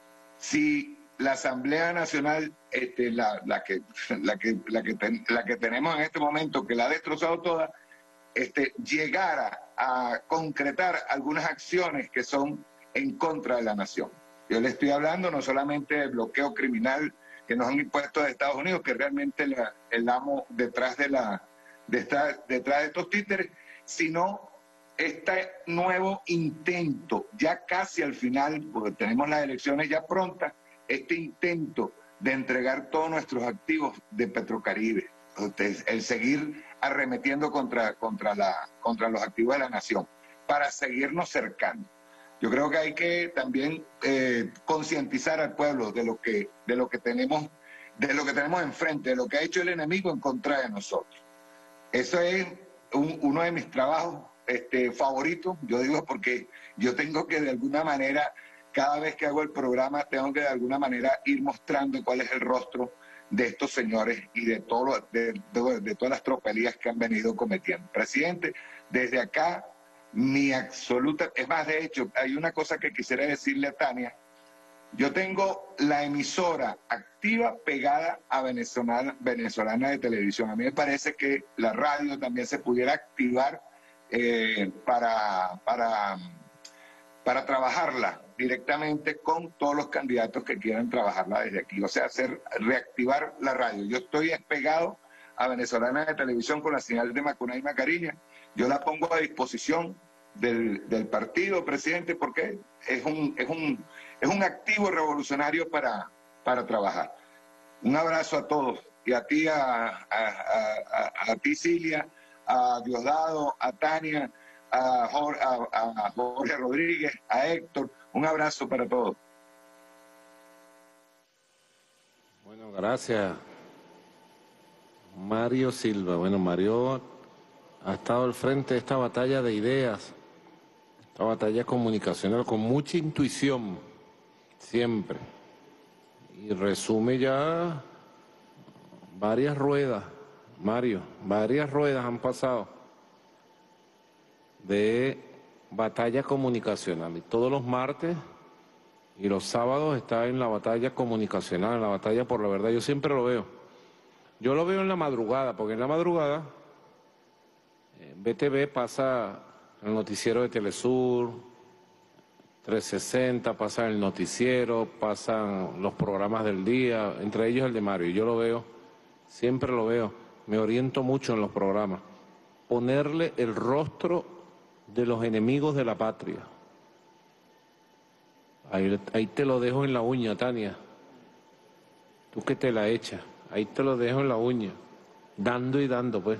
si la Asamblea Nacional, este, la, la, que, la, que, la, que ten, la que tenemos en este momento, que la ha destrozado toda, este, llegara a concretar algunas acciones que son en contra de la nación? Yo le estoy hablando no solamente del bloqueo criminal que nos han impuesto de Estados Unidos, que realmente la, el amo detrás de, la, de, esta, detrás de estos títeres, sino este nuevo intento, ya casi al final, porque tenemos las elecciones ya prontas, este intento de entregar todos nuestros activos de Petrocaribe, el seguir arremetiendo contra, contra, la, contra los activos de la nación, para seguirnos cercando. Yo creo que hay que también eh, concientizar al pueblo de lo que, de lo que tenemos, de lo que tenemos enfrente, de lo que ha hecho el enemigo en contra de nosotros. Eso es un, uno de mis trabajos este, favoritos, yo digo porque yo tengo que de alguna manera, cada vez que hago el programa, tengo que de alguna manera ir mostrando cuál es el rostro de estos señores y de, todo lo, de, de, de todas las tropelías que han venido cometiendo. Presidente, desde acá, mi absoluta... Es más, de hecho, hay una cosa que quisiera decirle a Tania. Yo tengo la emisora activa pegada a Venezolana, Venezolana de Televisión. A mí me parece que la radio también se pudiera activar eh, para, para, para trabajarla directamente con todos los candidatos que quieran trabajarla desde aquí. O sea, hacer, reactivar la radio. Yo estoy despegado a Venezolana de Televisión con la señal de Macuná y Macariña. Yo la pongo a disposición del, del partido, presidente, porque es un, es un, es un activo revolucionario para, para trabajar. Un abrazo a todos, y a ti, a, a, a, a ti, Cilia, a Diosdado, a Tania, a Jorge, a, a Jorge Rodríguez, a Héctor. Un abrazo para todos. Bueno, gracias. Mario Silva. Bueno, Mario ha estado al frente de esta batalla de ideas, esta batalla comunicacional con mucha intuición, siempre. Y resume ya varias ruedas, Mario, varias ruedas han pasado de batalla comunicacional. Y todos los martes y los sábados está en la batalla comunicacional, en la batalla por la verdad. Yo siempre lo veo. Yo lo veo en la madrugada, porque en la madrugada en B T V pasa el noticiero de Telesur, trescientos sesenta, pasa el noticiero, pasan los programas del día, entre ellos el de Mario. Yo lo veo, siempre lo veo, me oriento mucho en los programas. Ponerle el rostro de los enemigos de la patria. Ahí, ahí te lo dejo en la uña, Tania. Tú que te la echas, ahí te lo dejo en la uña. Dando y dando, pues.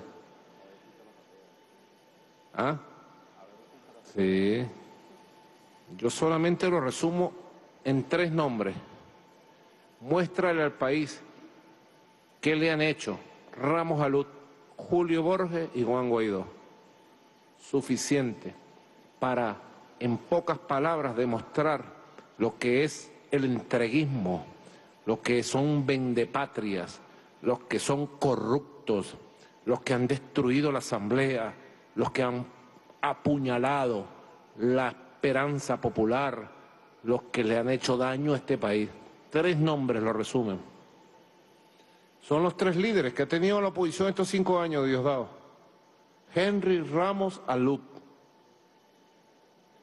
¿Ah? Sí. Yo solamente lo resumo en tres nombres. Muéstrale al país qué le han hecho Ramos Alud, Julio Borges y Juan Guaidó. Suficiente para, en pocas palabras, demostrar lo que es el entreguismo, lo que son vendepatrias, los que son corruptos, los que han destruido la Asamblea, los que han apuñalado la esperanza popular, los que le han hecho daño a este país. Tres nombres lo resumen. Son los tres líderes que ha tenido la oposición estos cinco años, Diosdado. Henry Ramos Alud,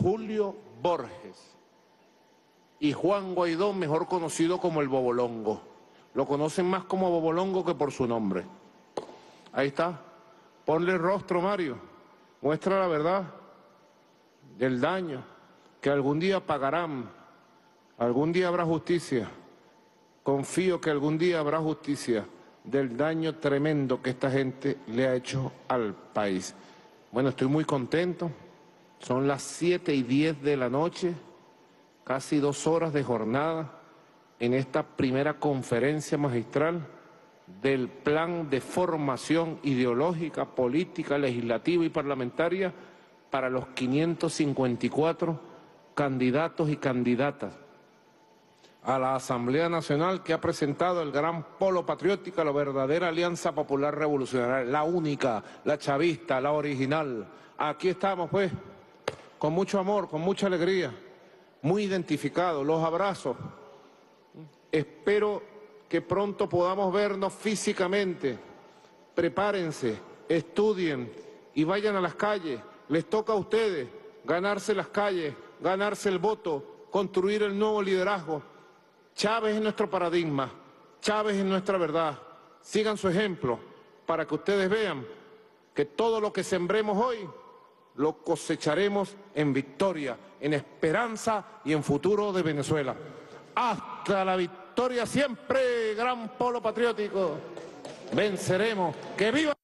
Julio Borges y Juan Guaidó, mejor conocido como el Bobolongo. Lo conocen más como Bobolongo que por su nombre. Ahí está. Ponle rostro, Mario. Muestra la verdad del daño que algún día pagarán. Algún día habrá justicia. Confío que algún día habrá justicia del daño tremendo que esta gente le ha hecho al país. Bueno, estoy muy contento. Son las siete y diez de la noche, casi dos horas de jornada en esta primera conferencia magistral del plan de formación ideológica, política, legislativa y parlamentaria para los quinientos cincuenta y cuatro candidatos y candidatas a la Asamblea Nacional que ha presentado el Gran Polo Patriótico, la verdadera Alianza Popular Revolucionaria, la única, la chavista, la original. Aquí estamos, pues, con mucho amor, con mucha alegría, muy identificados, los abrazos. Espero que pronto podamos vernos físicamente. Prepárense, estudien y vayan a las calles. Les toca a ustedes ganarse las calles, ganarse el voto, construir el nuevo liderazgo. Chávez es nuestro paradigma, Chávez es nuestra verdad. Sigan su ejemplo para que ustedes vean que todo lo que sembremos hoy lo cosecharemos en victoria, en esperanza y en futuro de Venezuela. Hasta la victoria siempre, Gran Polo Patriótico. Venceremos. ¡Que viva!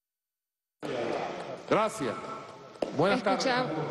Gracias. Buenas Escucha... tardes.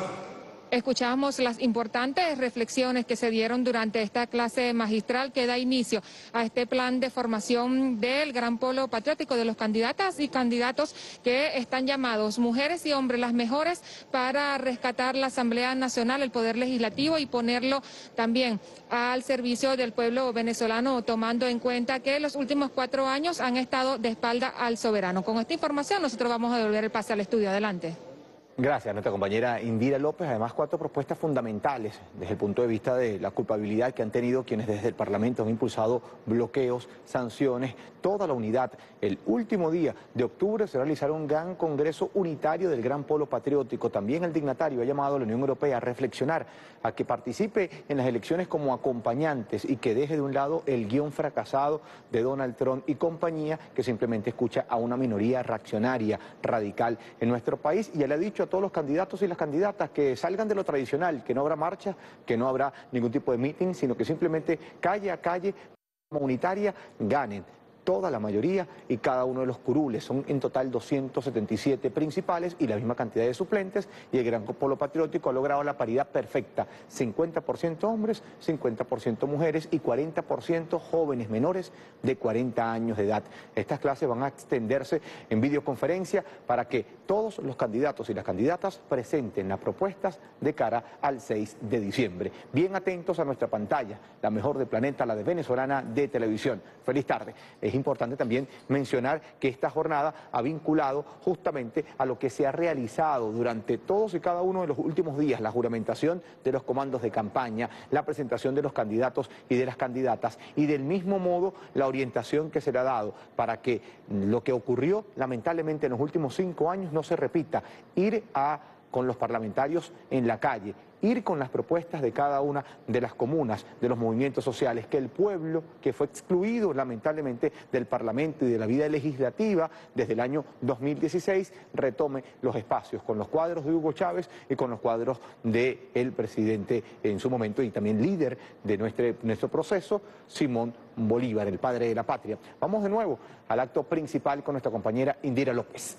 Escuchamos las importantes reflexiones que se dieron durante esta clase magistral que da inicio a este plan de formación del Gran Polo Patriótico de los candidatas y candidatos que están llamados, mujeres y hombres, las mejores para rescatar la Asamblea Nacional, el Poder Legislativo y ponerlo también al servicio del pueblo venezolano, tomando en cuenta que los últimos cuatro años han estado de espalda al soberano. Con esta información nosotros vamos a devolver el pase al estudio. Adelante. Gracias a nuestra compañera Indira López. Además, cuatro propuestas fundamentales desde el punto de vista de la culpabilidad que han tenido quienes desde el Parlamento han impulsado bloqueos, sanciones, toda la unidad. El último día de octubre se realizará un gran congreso unitario del Gran Polo Patriótico. También el dignatario ha llamado a la Unión Europea a reflexionar, a que participe en las elecciones como acompañantes y que deje de un lado el guión fracasado de Donald Trump y compañía, que simplemente escucha a una minoría reaccionaria, radical en nuestro país. Y él ha dicho a todos los candidatos y las candidatas que salgan de lo tradicional, que no habrá marcha, que no habrá ningún tipo de meeting, sino que simplemente calle a calle, comunitaria, ganen toda la mayoría y cada uno de los curules. Son en total doscientos setenta y siete principales y la misma cantidad de suplentes, y el Gran Polo Patriótico ha logrado la paridad perfecta, cincuenta por ciento hombres, cincuenta por ciento mujeres y cuarenta por ciento jóvenes menores de cuarenta años de edad. Estas clases van a extenderse en videoconferencia para que todos los candidatos y las candidatas presenten las propuestas de cara al seis de diciembre. Bien atentos a nuestra pantalla, la mejor del planeta, la de Venezolana de Televisión. Feliz tarde. Es importante también mencionar que esta jornada ha vinculado justamente a lo que se ha realizado durante todos y cada uno de los últimos días, la juramentación de los comandos de campaña, la presentación de los candidatos y de las candidatas, y del mismo modo la orientación que se le ha dado para que lo que ocurrió lamentablemente en los últimos cinco años no se repita, ir a con los parlamentarios en la calle, ir con las propuestas de cada una de las comunas, de los movimientos sociales, que el pueblo que fue excluido lamentablemente del Parlamento y de la vida legislativa desde el año dos mil dieciséis retome los espacios con los cuadros de Hugo Chávez y con los cuadros del presidente en su momento y también líder de nuestro, nuestro proceso, Simón Bolívar, el padre de la patria. Vamos de nuevo al acto principal con nuestra compañera Indira López.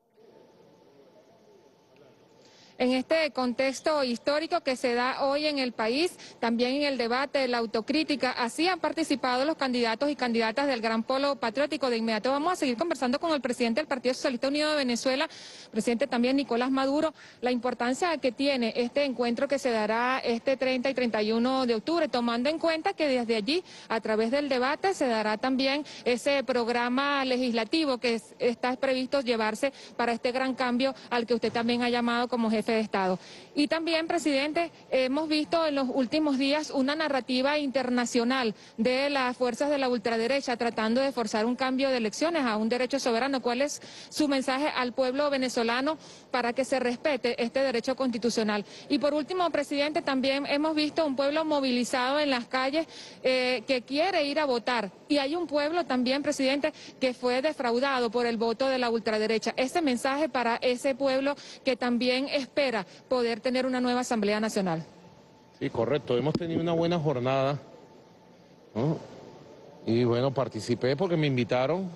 En este contexto histórico que se da hoy en el país, también en el debate, la autocrítica, así han participado los candidatos y candidatas del Gran Polo Patriótico. De inmediato vamos a seguir conversando con el presidente del Partido Socialista Unido de Venezuela, presidente también Nicolás Maduro, la importancia que tiene este encuentro que se dará este treinta y treinta y uno de octubre, tomando en cuenta que desde allí, a través del debate, se dará también ese programa legislativo que es, está previsto llevarse para este gran cambio al que usted también ha llamado como jefe jefe de Estado. Y también, presidente, hemos visto en los últimos días una narrativa internacional de las fuerzas de la ultraderecha tratando de forzar un cambio de elecciones a un derecho soberano. ¿Cuál es su mensaje al pueblo venezolano para que se respete este derecho constitucional? Y por último, presidente, también hemos visto un pueblo movilizado en las calles eh, que quiere ir a votar. Y hay un pueblo también, presidente, que fue defraudado por el voto de la ultraderecha. Ese mensaje para ese pueblo que también espera poder tener una nueva Asamblea Nacional. Sí, correcto. Hemos tenido una buena jornada, ¿no? Y bueno, participé porque me invitaron.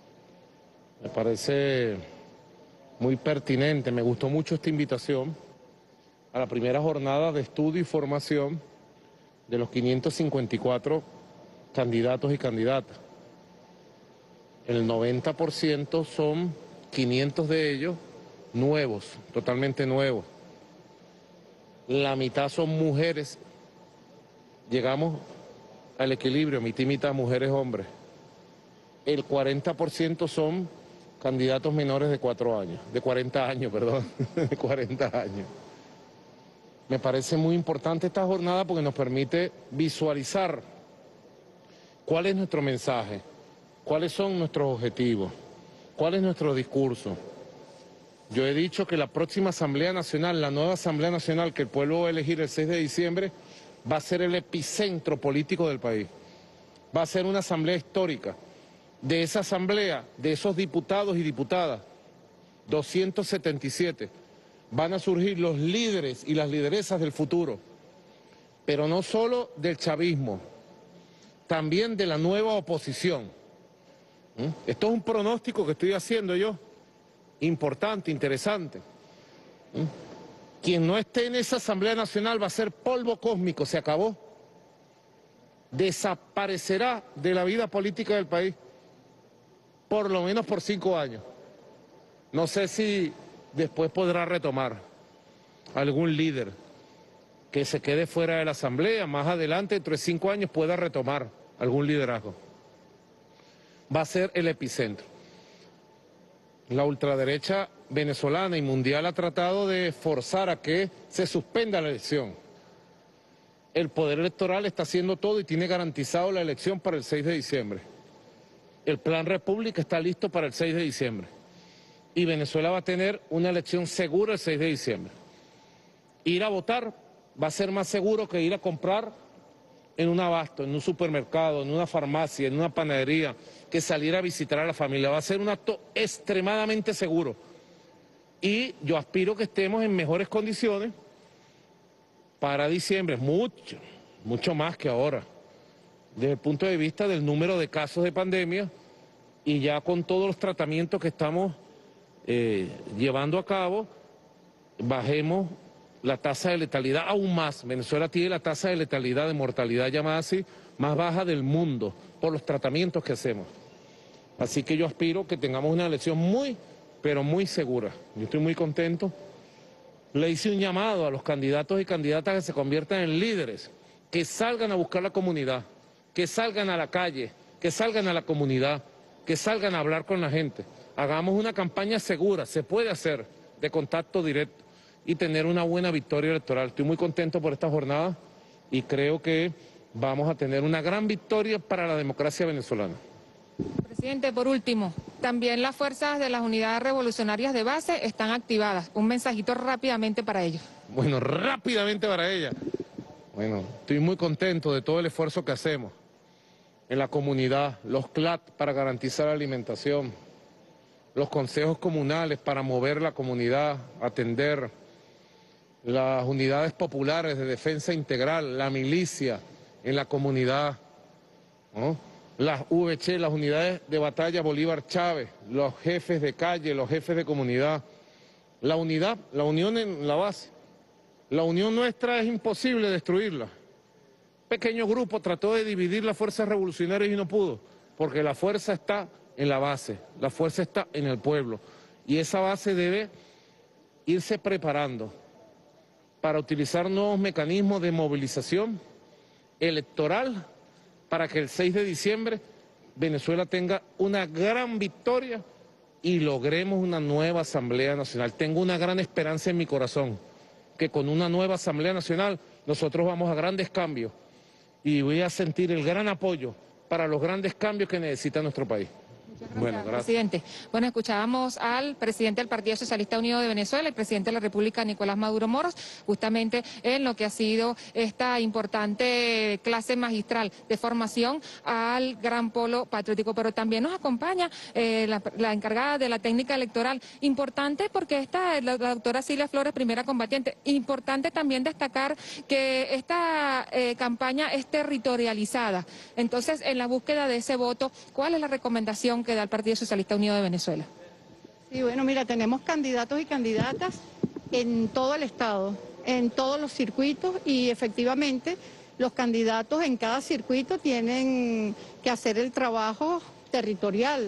Me parece muy pertinente, me gustó mucho esta invitación a la primera jornada de estudio y formación de los quinientos cincuenta y cuatro candidatos y candidatas. El noventa por ciento son quinientos de ellos nuevos, totalmente nuevos. La mitad son mujeres. Llegamos al equilibrio, mitad y mitad, mujeres, hombres. El cuarenta por ciento son candidatos menores de cuatro años, de cuarenta años, perdón, de cuarenta años. Me parece muy importante esta jornada porque nos permite visualizar cuál es nuestro mensaje, cuáles son nuestros objetivos, cuál es nuestro discurso. Yo he dicho que la próxima Asamblea Nacional, la nueva Asamblea Nacional que el pueblo va a elegir el seis de diciembre, va a ser el epicentro político del país. Va a ser una asamblea histórica. De esa asamblea, de esos diputados y diputadas, doscientos setenta y siete, van a surgir los líderes y las lideresas del futuro. Pero no solo del chavismo, también de la nueva oposición. ¿Mm? Esto es un pronóstico que estoy haciendo yo, importante, interesante. ¿Mm? Quien no esté en esa Asamblea Nacional va a ser polvo cósmico, se acabó. Desaparecerá de la vida política del país, por lo menos por cinco años. No sé si después podrá retomar algún líder que se quede fuera de la Asamblea, más adelante, dentro de cinco años, pueda retomar algún liderazgo. Va a ser el epicentro. La ultraderecha venezolana y mundial ha tratado de forzar a que se suspenda la elección. El poder electoral está haciendo todo y tiene garantizado la elección para el seis de diciembre. El Plan República está listo para el seis de diciembre. Y Venezuela va a tener una elección segura el seis de diciembre. Ir a votar va a ser más seguro que ir a comprar en un abasto, en un supermercado, en una farmacia, en una panadería, que salir a visitar a la familia. Va a ser un acto extremadamente seguro. Y yo aspiro que estemos en mejores condiciones para diciembre, mucho, mucho más que ahora, desde el punto de vista del número de casos de pandemia y ya con todos los tratamientos que estamos eh, llevando a cabo, bajemos la tasa de letalidad aún más. Venezuela tiene la tasa de letalidad, de mortalidad llamada así, más baja del mundo por los tratamientos que hacemos. Así que yo aspiro que tengamos una elección muy, pero muy segura. Yo estoy muy contento. Le hice un llamado a los candidatos y candidatas que se conviertan en líderes, que salgan a buscar la comunidad, que salgan a la calle, que salgan a la comunidad, que salgan a hablar con la gente. Hagamos una campaña segura, se puede hacer, de contacto directo y tener una buena victoria electoral. Estoy muy contento por esta jornada y creo que vamos a tener una gran victoria para la democracia venezolana. Presidente, por último, también las fuerzas de las unidades revolucionarias de base están activadas. Un mensajito rápidamente para ellos. Bueno, rápidamente para ellas. Bueno, estoy muy contento de todo el esfuerzo que hacemos en la comunidad, los C L A T para garantizar la alimentación, los consejos comunales para mover la comunidad, atender, las unidades populares de defensa integral, la milicia en la comunidad, ¿no? Las U V C, las unidades de batalla Bolívar Chávez, los jefes de calle, los jefes de comunidad, la unidad, la unión en la base. La unión nuestra es imposible destruirla. Un pequeño grupo trató de dividir las fuerzas revolucionarias y no pudo, porque la fuerza está en la base, la fuerza está en el pueblo. Y esa base debe irse preparando para utilizar nuevos mecanismos de movilización electoral para que el seis de diciembre Venezuela tenga una gran victoria y logremos una nueva Asamblea Nacional. Tengo una gran esperanza en mi corazón, que con una nueva Asamblea Nacional nosotros vamos a grandes cambios y voy a sentir el gran apoyo para los grandes cambios que necesita nuestro país. Gracias, bueno, gracias. presidente. Bueno, escuchábamos al presidente del Partido Socialista Unido de Venezuela, el presidente de la República, Nicolás Maduro Moros, justamente en lo que ha sido esta importante clase magistral de formación al Gran Polo Patriótico. Pero también nos acompaña eh, la, la encargada de la técnica electoral. Importante porque esta, la, la doctora Cilia Flores, primera combatiente. Importante también destacar que esta eh, campaña es territorializada. Entonces, en la búsqueda de ese voto, ¿cuál es la recomendación que da el Partido Socialista Unido de Venezuela? Sí, bueno, mira, tenemos candidatos y candidatas en todo el estado, en todos los circuitos, y efectivamente los candidatos en cada circuito tienen que hacer el trabajo territorial,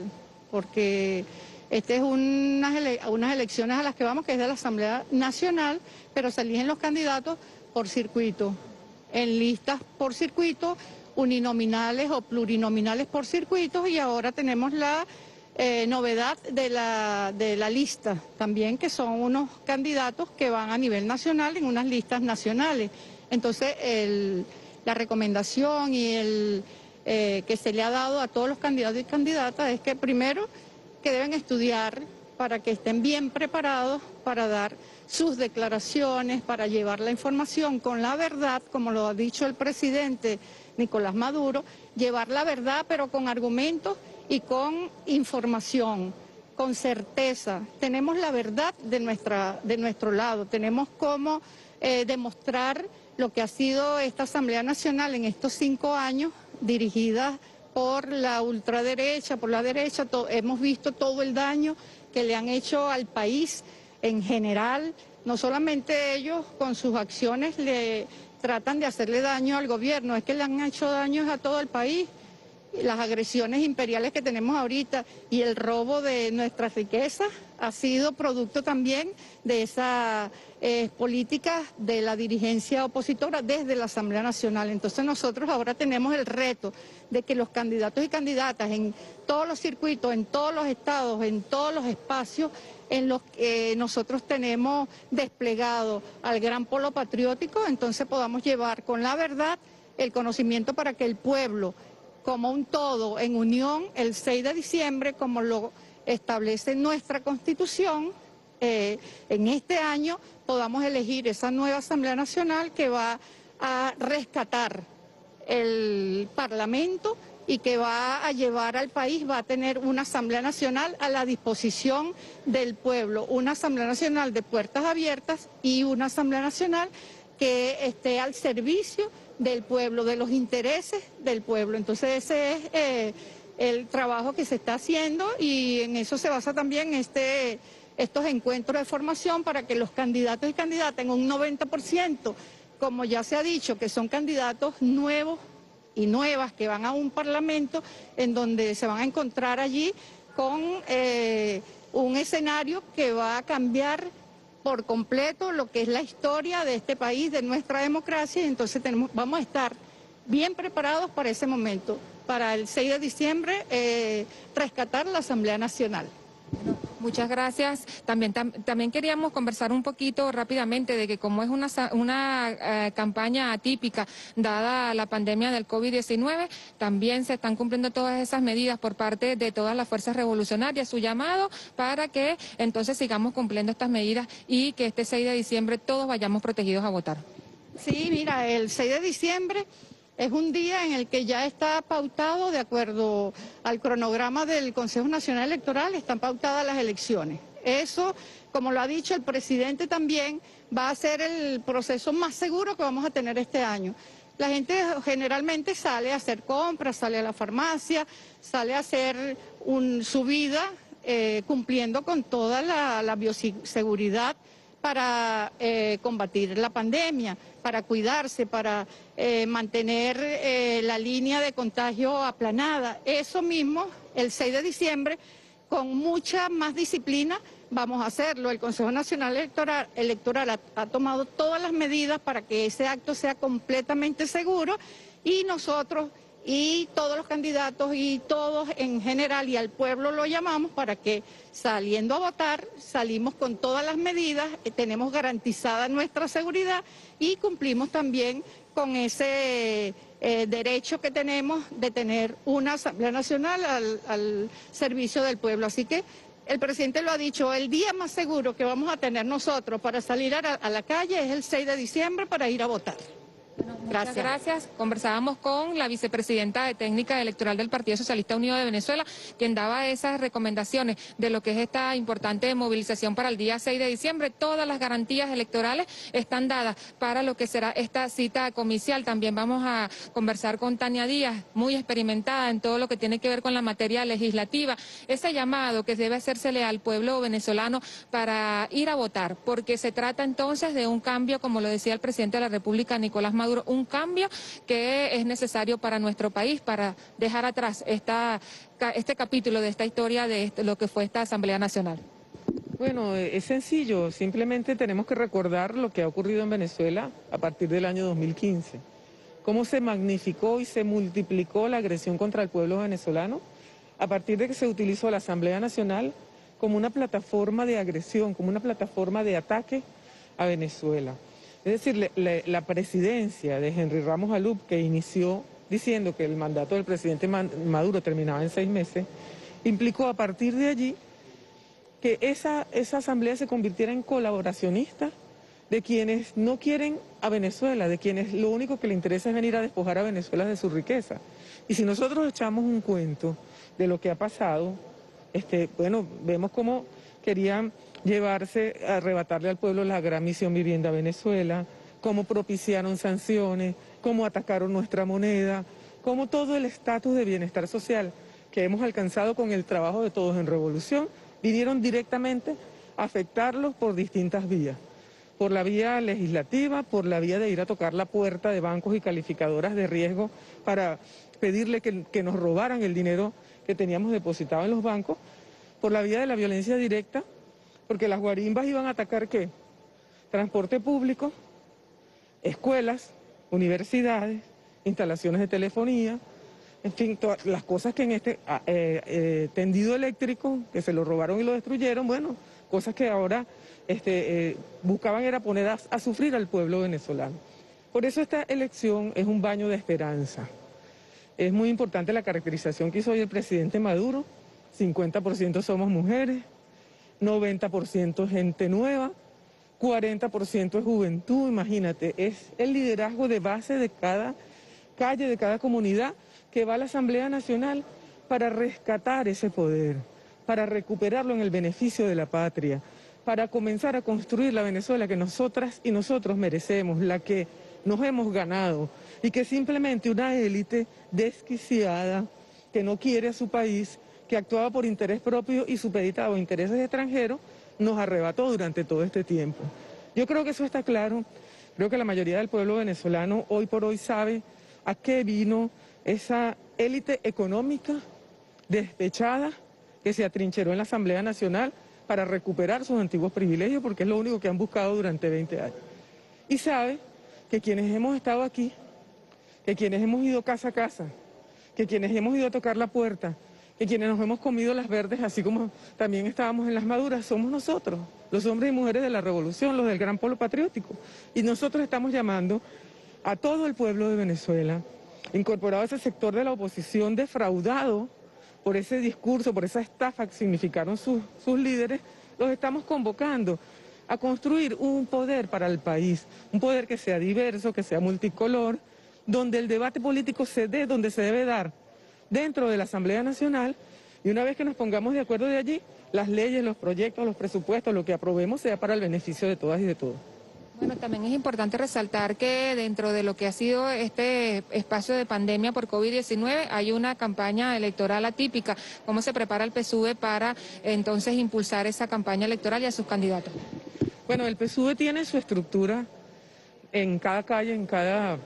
porque este es unas, ele unas elecciones a las que vamos, que es de la Asamblea Nacional, pero se eligen los candidatos por circuito, en listas por circuito, uninominales o plurinominales por circuitos, y ahora tenemos la eh, novedad de la, de la lista también, que son unos candidatos que van a nivel nacional en unas listas nacionales. Entonces, el, la recomendación y el eh, que se le ha dado a todos los candidatos y candidatas es que primero que deben estudiar para que estén bien preparados para dar sus declaraciones, para llevar la información con la verdad, como lo ha dicho el presidente Nicolás Maduro, llevar la verdad pero con argumentos y con información, con certeza. Tenemos la verdad de, nuestra, de nuestro lado, tenemos cómo eh, demostrar lo que ha sido esta Asamblea Nacional en estos cinco años, dirigida por la ultraderecha, por la derecha. To- hemos visto todo el daño que le han hecho al país en general, no solamente ellos con sus acciones le tratan de hacerle daño al gobierno, es que le han hecho daños a todo el país. Las agresiones imperiales que tenemos ahorita y el robo de nuestras riquezas ha sido producto también de esa eh, política de la dirigencia opositora desde la Asamblea Nacional. Entonces nosotros ahora tenemos el reto de que los candidatos y candidatas en todos los circuitos, en todos los estados, en todos los espacios en los que nosotros tenemos desplegado al Gran Polo Patriótico, entonces podamos llevar con la verdad el conocimiento para que el pueblo, como un todo, en unión, el seis de diciembre, como lo establece nuestra Constitución, eh, en este año podamos elegir esa nueva Asamblea Nacional que va a rescatar el Parlamento y que va a llevar al país, va a tener una Asamblea Nacional a la disposición del pueblo, una Asamblea Nacional de puertas abiertas y una Asamblea Nacional que esté al servicio del pueblo, de los intereses del pueblo. Entonces ese es eh, el trabajo que se está haciendo y en eso se basa también este, estos encuentros de formación para que los candidatos y candidatas en un noventa por ciento, como ya se ha dicho, que son candidatos nuevos y nuevas que van a un parlamento en donde se van a encontrar allí con eh, un escenario que va a cambiar por completo lo que es la historia de este país, de nuestra democracia, y entonces tenemos, vamos a estar bien preparados para ese momento, para el seis de diciembre eh, rescatar la Asamblea Nacional. Muchas gracias. También, tam, también queríamos conversar un poquito rápidamente de que como es una, una eh, campaña atípica dada la pandemia del COVID diecinueve, también se están cumpliendo todas esas medidas por parte de todas las fuerzas revolucionarias, su llamado para que entonces sigamos cumpliendo estas medidas y que este seis de diciembre todos vayamos protegidos a votar. Sí, mira, el seis de diciembre es un día en el que ya está pautado, de acuerdo al cronograma del Consejo Nacional Electoral, están pautadas las elecciones. Eso, como lo ha dicho el presidente también, va a ser el proceso más seguro que vamos a tener este año. La gente generalmente sale a hacer compras, sale a la farmacia, sale a hacer un, su vida eh, cumpliendo con toda la, la bioseguridad para eh, combatir la pandemia, para cuidarse, para eh, mantener eh, la línea de contagio aplanada. Eso mismo, el seis de diciembre, con mucha más disciplina, vamos a hacerlo. El Consejo Nacional Electoral, Electoral ha, ha tomado todas las medidas para que ese acto sea completamente seguro y nosotros y todos los candidatos y todos en general y al pueblo lo llamamos para que saliendo a votar salimos con todas las medidas, eh, tenemos garantizada nuestra seguridad y cumplimos también con ese eh, derecho que tenemos de tener una Asamblea Nacional al, al servicio del pueblo. Así que el presidente lo ha dicho, el día más seguro que vamos a tener nosotros para salir a, a la calle es el seis de diciembre para ir a votar. Gracias. gracias. Conversábamos con la vicepresidenta de Técnica Electoral del Partido Socialista Unido de Venezuela, quien daba esas recomendaciones de lo que es esta importante movilización para el día seis de diciembre. Todas las garantías electorales están dadas para lo que será esta cita comicial. También vamos a conversar con Tania Díaz, muy experimentada en todo lo que tiene que ver con la materia legislativa. Ese llamado que debe hacérsele al pueblo venezolano para ir a votar, porque se trata entonces de un cambio, como lo decía el presidente de la República, Nicolás Maduro, un cambio que es necesario para nuestro país, para dejar atrás esta, este capítulo de esta historia de este, lo que fue esta Asamblea Nacional. Bueno, es sencillo, simplemente tenemos que recordar lo que ha ocurrido en Venezuela a partir del año dos mil quince. Cómo se magnificó y se multiplicó la agresión contra el pueblo venezolano a partir de que se utilizó la Asamblea Nacional como una plataforma de agresión, como una plataforma de ataque a Venezuela. Es decir, la, la presidencia de Henry Ramos Alup, que inició diciendo que el mandato del presidente Maduro terminaba en seis meses, implicó a partir de allí que esa, esa asamblea se convirtiera en colaboracionista de quienes no quieren a Venezuela, de quienes lo único que le interesa es venir a despojar a Venezuela de su riqueza. Y si nosotros echamos un cuento de lo que ha pasado, este, bueno, vemos cómo querían llevarse, arrebatarle al pueblo la gran misión Vivienda Venezuela, cómo propiciaron sanciones, cómo atacaron nuestra moneda, cómo todo el estatus de bienestar social que hemos alcanzado con el trabajo de todos en Revolución, vinieron directamente a afectarlos por distintas vías. Por la vía legislativa, por la vía de ir a tocar la puerta de bancos y calificadoras de riesgo para pedirle que, que nos robaran el dinero que teníamos depositado en los bancos, por la vía de la violencia directa, porque las guarimbas iban a atacar ¿qué? Transporte público, escuelas, universidades, instalaciones de telefonía, en fin, todas las cosas que en este eh, eh, tendido eléctrico, que se lo robaron y lo destruyeron, bueno, cosas que ahora este, eh, buscaban era poner a, a sufrir al pueblo venezolano. Por eso esta elección es un baño de esperanza. Es muy importante la caracterización que hizo hoy el presidente Maduro, cincuenta por ciento somos mujeres, noventa por ciento gente nueva, cuarenta por ciento es juventud, imagínate, es el liderazgo de base de cada calle, de cada comunidad que va a la Asamblea Nacional para rescatar ese poder, para recuperarlo en el beneficio de la patria, para comenzar a construir la Venezuela que nosotras y nosotros merecemos, la que nos hemos ganado, y que simplemente una élite desquiciada que no quiere a su país, que actuaba por interés propio y supeditado a intereses extranjeros, nos arrebató durante todo este tiempo. Yo creo que eso está claro. Creo que la mayoría del pueblo venezolano hoy por hoy sabe a qué vino esa élite económica despechada que se atrincheró en la Asamblea Nacional para recuperar sus antiguos privilegios, porque es lo único que han buscado durante veinte años. Y sabe que quienes hemos estado aquí, que quienes hemos ido casa a casa, que quienes hemos ido a tocar la puerta, que quienes nos hemos comido las verdes, así como también estábamos en las maduras, somos nosotros, los hombres y mujeres de la revolución, los del gran polo patriótico. Y nosotros estamos llamando a todo el pueblo de Venezuela, incorporado a ese sector de la oposición defraudado por ese discurso, por esa estafa que significaron sus, sus líderes, los estamos convocando a construir un poder para el país, un poder que sea diverso, que sea multicolor, donde el debate político se dé donde se debe dar, dentro de la Asamblea Nacional, y una vez que nos pongamos de acuerdo de allí, las leyes, los proyectos, los presupuestos, lo que aprobemos sea para el beneficio de todas y de todos. Bueno, también es importante resaltar que dentro de lo que ha sido este espacio de pandemia por COVID diecinueve hay una campaña electoral atípica. ¿Cómo se prepara el P S U V para entonces impulsar esa campaña electoral y a sus candidatos? Bueno, el P S U V tiene su estructura en cada calle, en cada,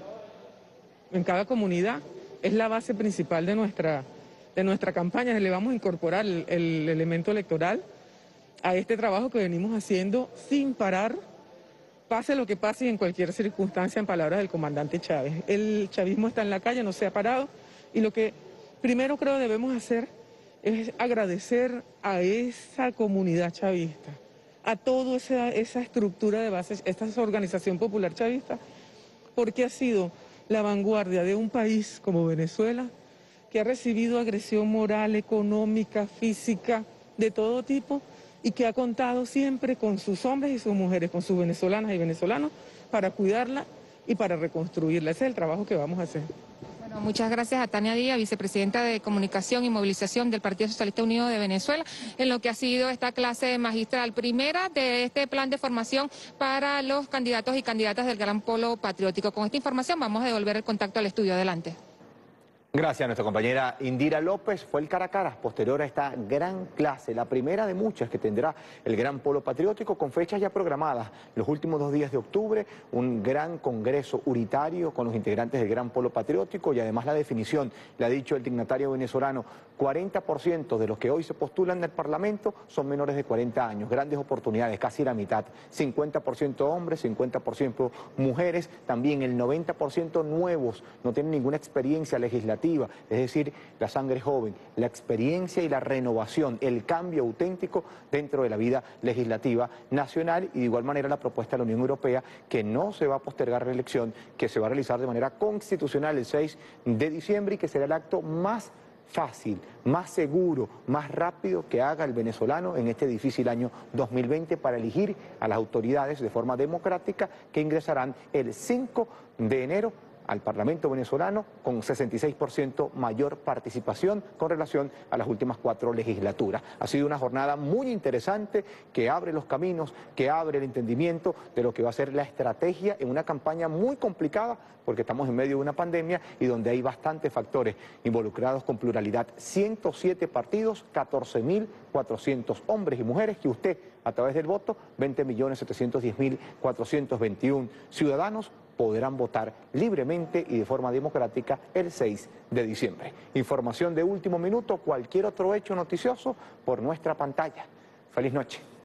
en cada comunidad. Es la base principal de nuestra, de nuestra campaña. Le vamos a incorporar el, el elemento electoral a este trabajo que venimos haciendo sin parar, pase lo que pase y en cualquier circunstancia, en palabras del comandante Chávez. El chavismo está en la calle, no se ha parado, Y lo que primero creo debemos hacer es agradecer a esa comunidad chavista, a toda esa, esa estructura de base, esta organización popular chavista, porque ha sido la vanguardia de un país como Venezuela, que ha recibido agresión moral, económica, física, de todo tipo, y que ha contado siempre con sus hombres y sus mujeres, con sus venezolanas y venezolanos, para cuidarla y para reconstruirla. Ese es el trabajo que vamos a hacer. Bueno, muchas gracias a Tania Díaz, vicepresidenta de Comunicación y Movilización del Partido Socialista Unido de Venezuela, en lo que ha sido esta clase magistral primera de este plan de formación para los candidatos y candidatas del Gran Polo Patriótico. Con esta información vamos a devolver el contacto al estudio. Adelante. Gracias a nuestra compañera Indira López. Fue el cara a cara posterior a esta gran clase, la primera de muchas que tendrá el Gran Polo Patriótico, con fechas ya programadas. Los últimos dos días de octubre, un gran congreso unitario con los integrantes del Gran Polo Patriótico y además la definición, le ha dicho el dignatario venezolano, cuarenta por ciento de los que hoy se postulan del Parlamento son menores de cuarenta años, grandes oportunidades, casi la mitad, cincuenta por ciento hombres, cincuenta por ciento mujeres, también el noventa por ciento nuevos, no tienen ninguna experiencia legislativa. Es decir, la sangre joven, la experiencia y la renovación, el cambio auténtico dentro de la vida legislativa nacional y de igual manera la propuesta de la Unión Europea que no se va a postergar la elección, que se va a realizar de manera constitucional el seis de diciembre y que será el acto más fácil, más seguro, más rápido que haga el venezolano en este difícil año dos mil veinte para elegir a las autoridades de forma democrática que ingresarán el cinco de enero al Parlamento venezolano con sesenta y seis por ciento mayor participación con relación a las últimas cuatro legislaturas. Ha sido una jornada muy interesante que abre los caminos, que abre el entendimiento de lo que va a ser la estrategia en una campaña muy complicada porque estamos en medio de una pandemia y donde hay bastantes factores involucrados con pluralidad. ciento siete partidos, catorce mil cuatrocientos hombres y mujeres que usted, a través del voto, veinte millones setecientos diez mil cuatrocientos veintiuno ciudadanos podrán votar libremente y de forma democrática el seis de diciembre. Información de último minuto, cualquier otro hecho noticioso por nuestra pantalla. Feliz noche.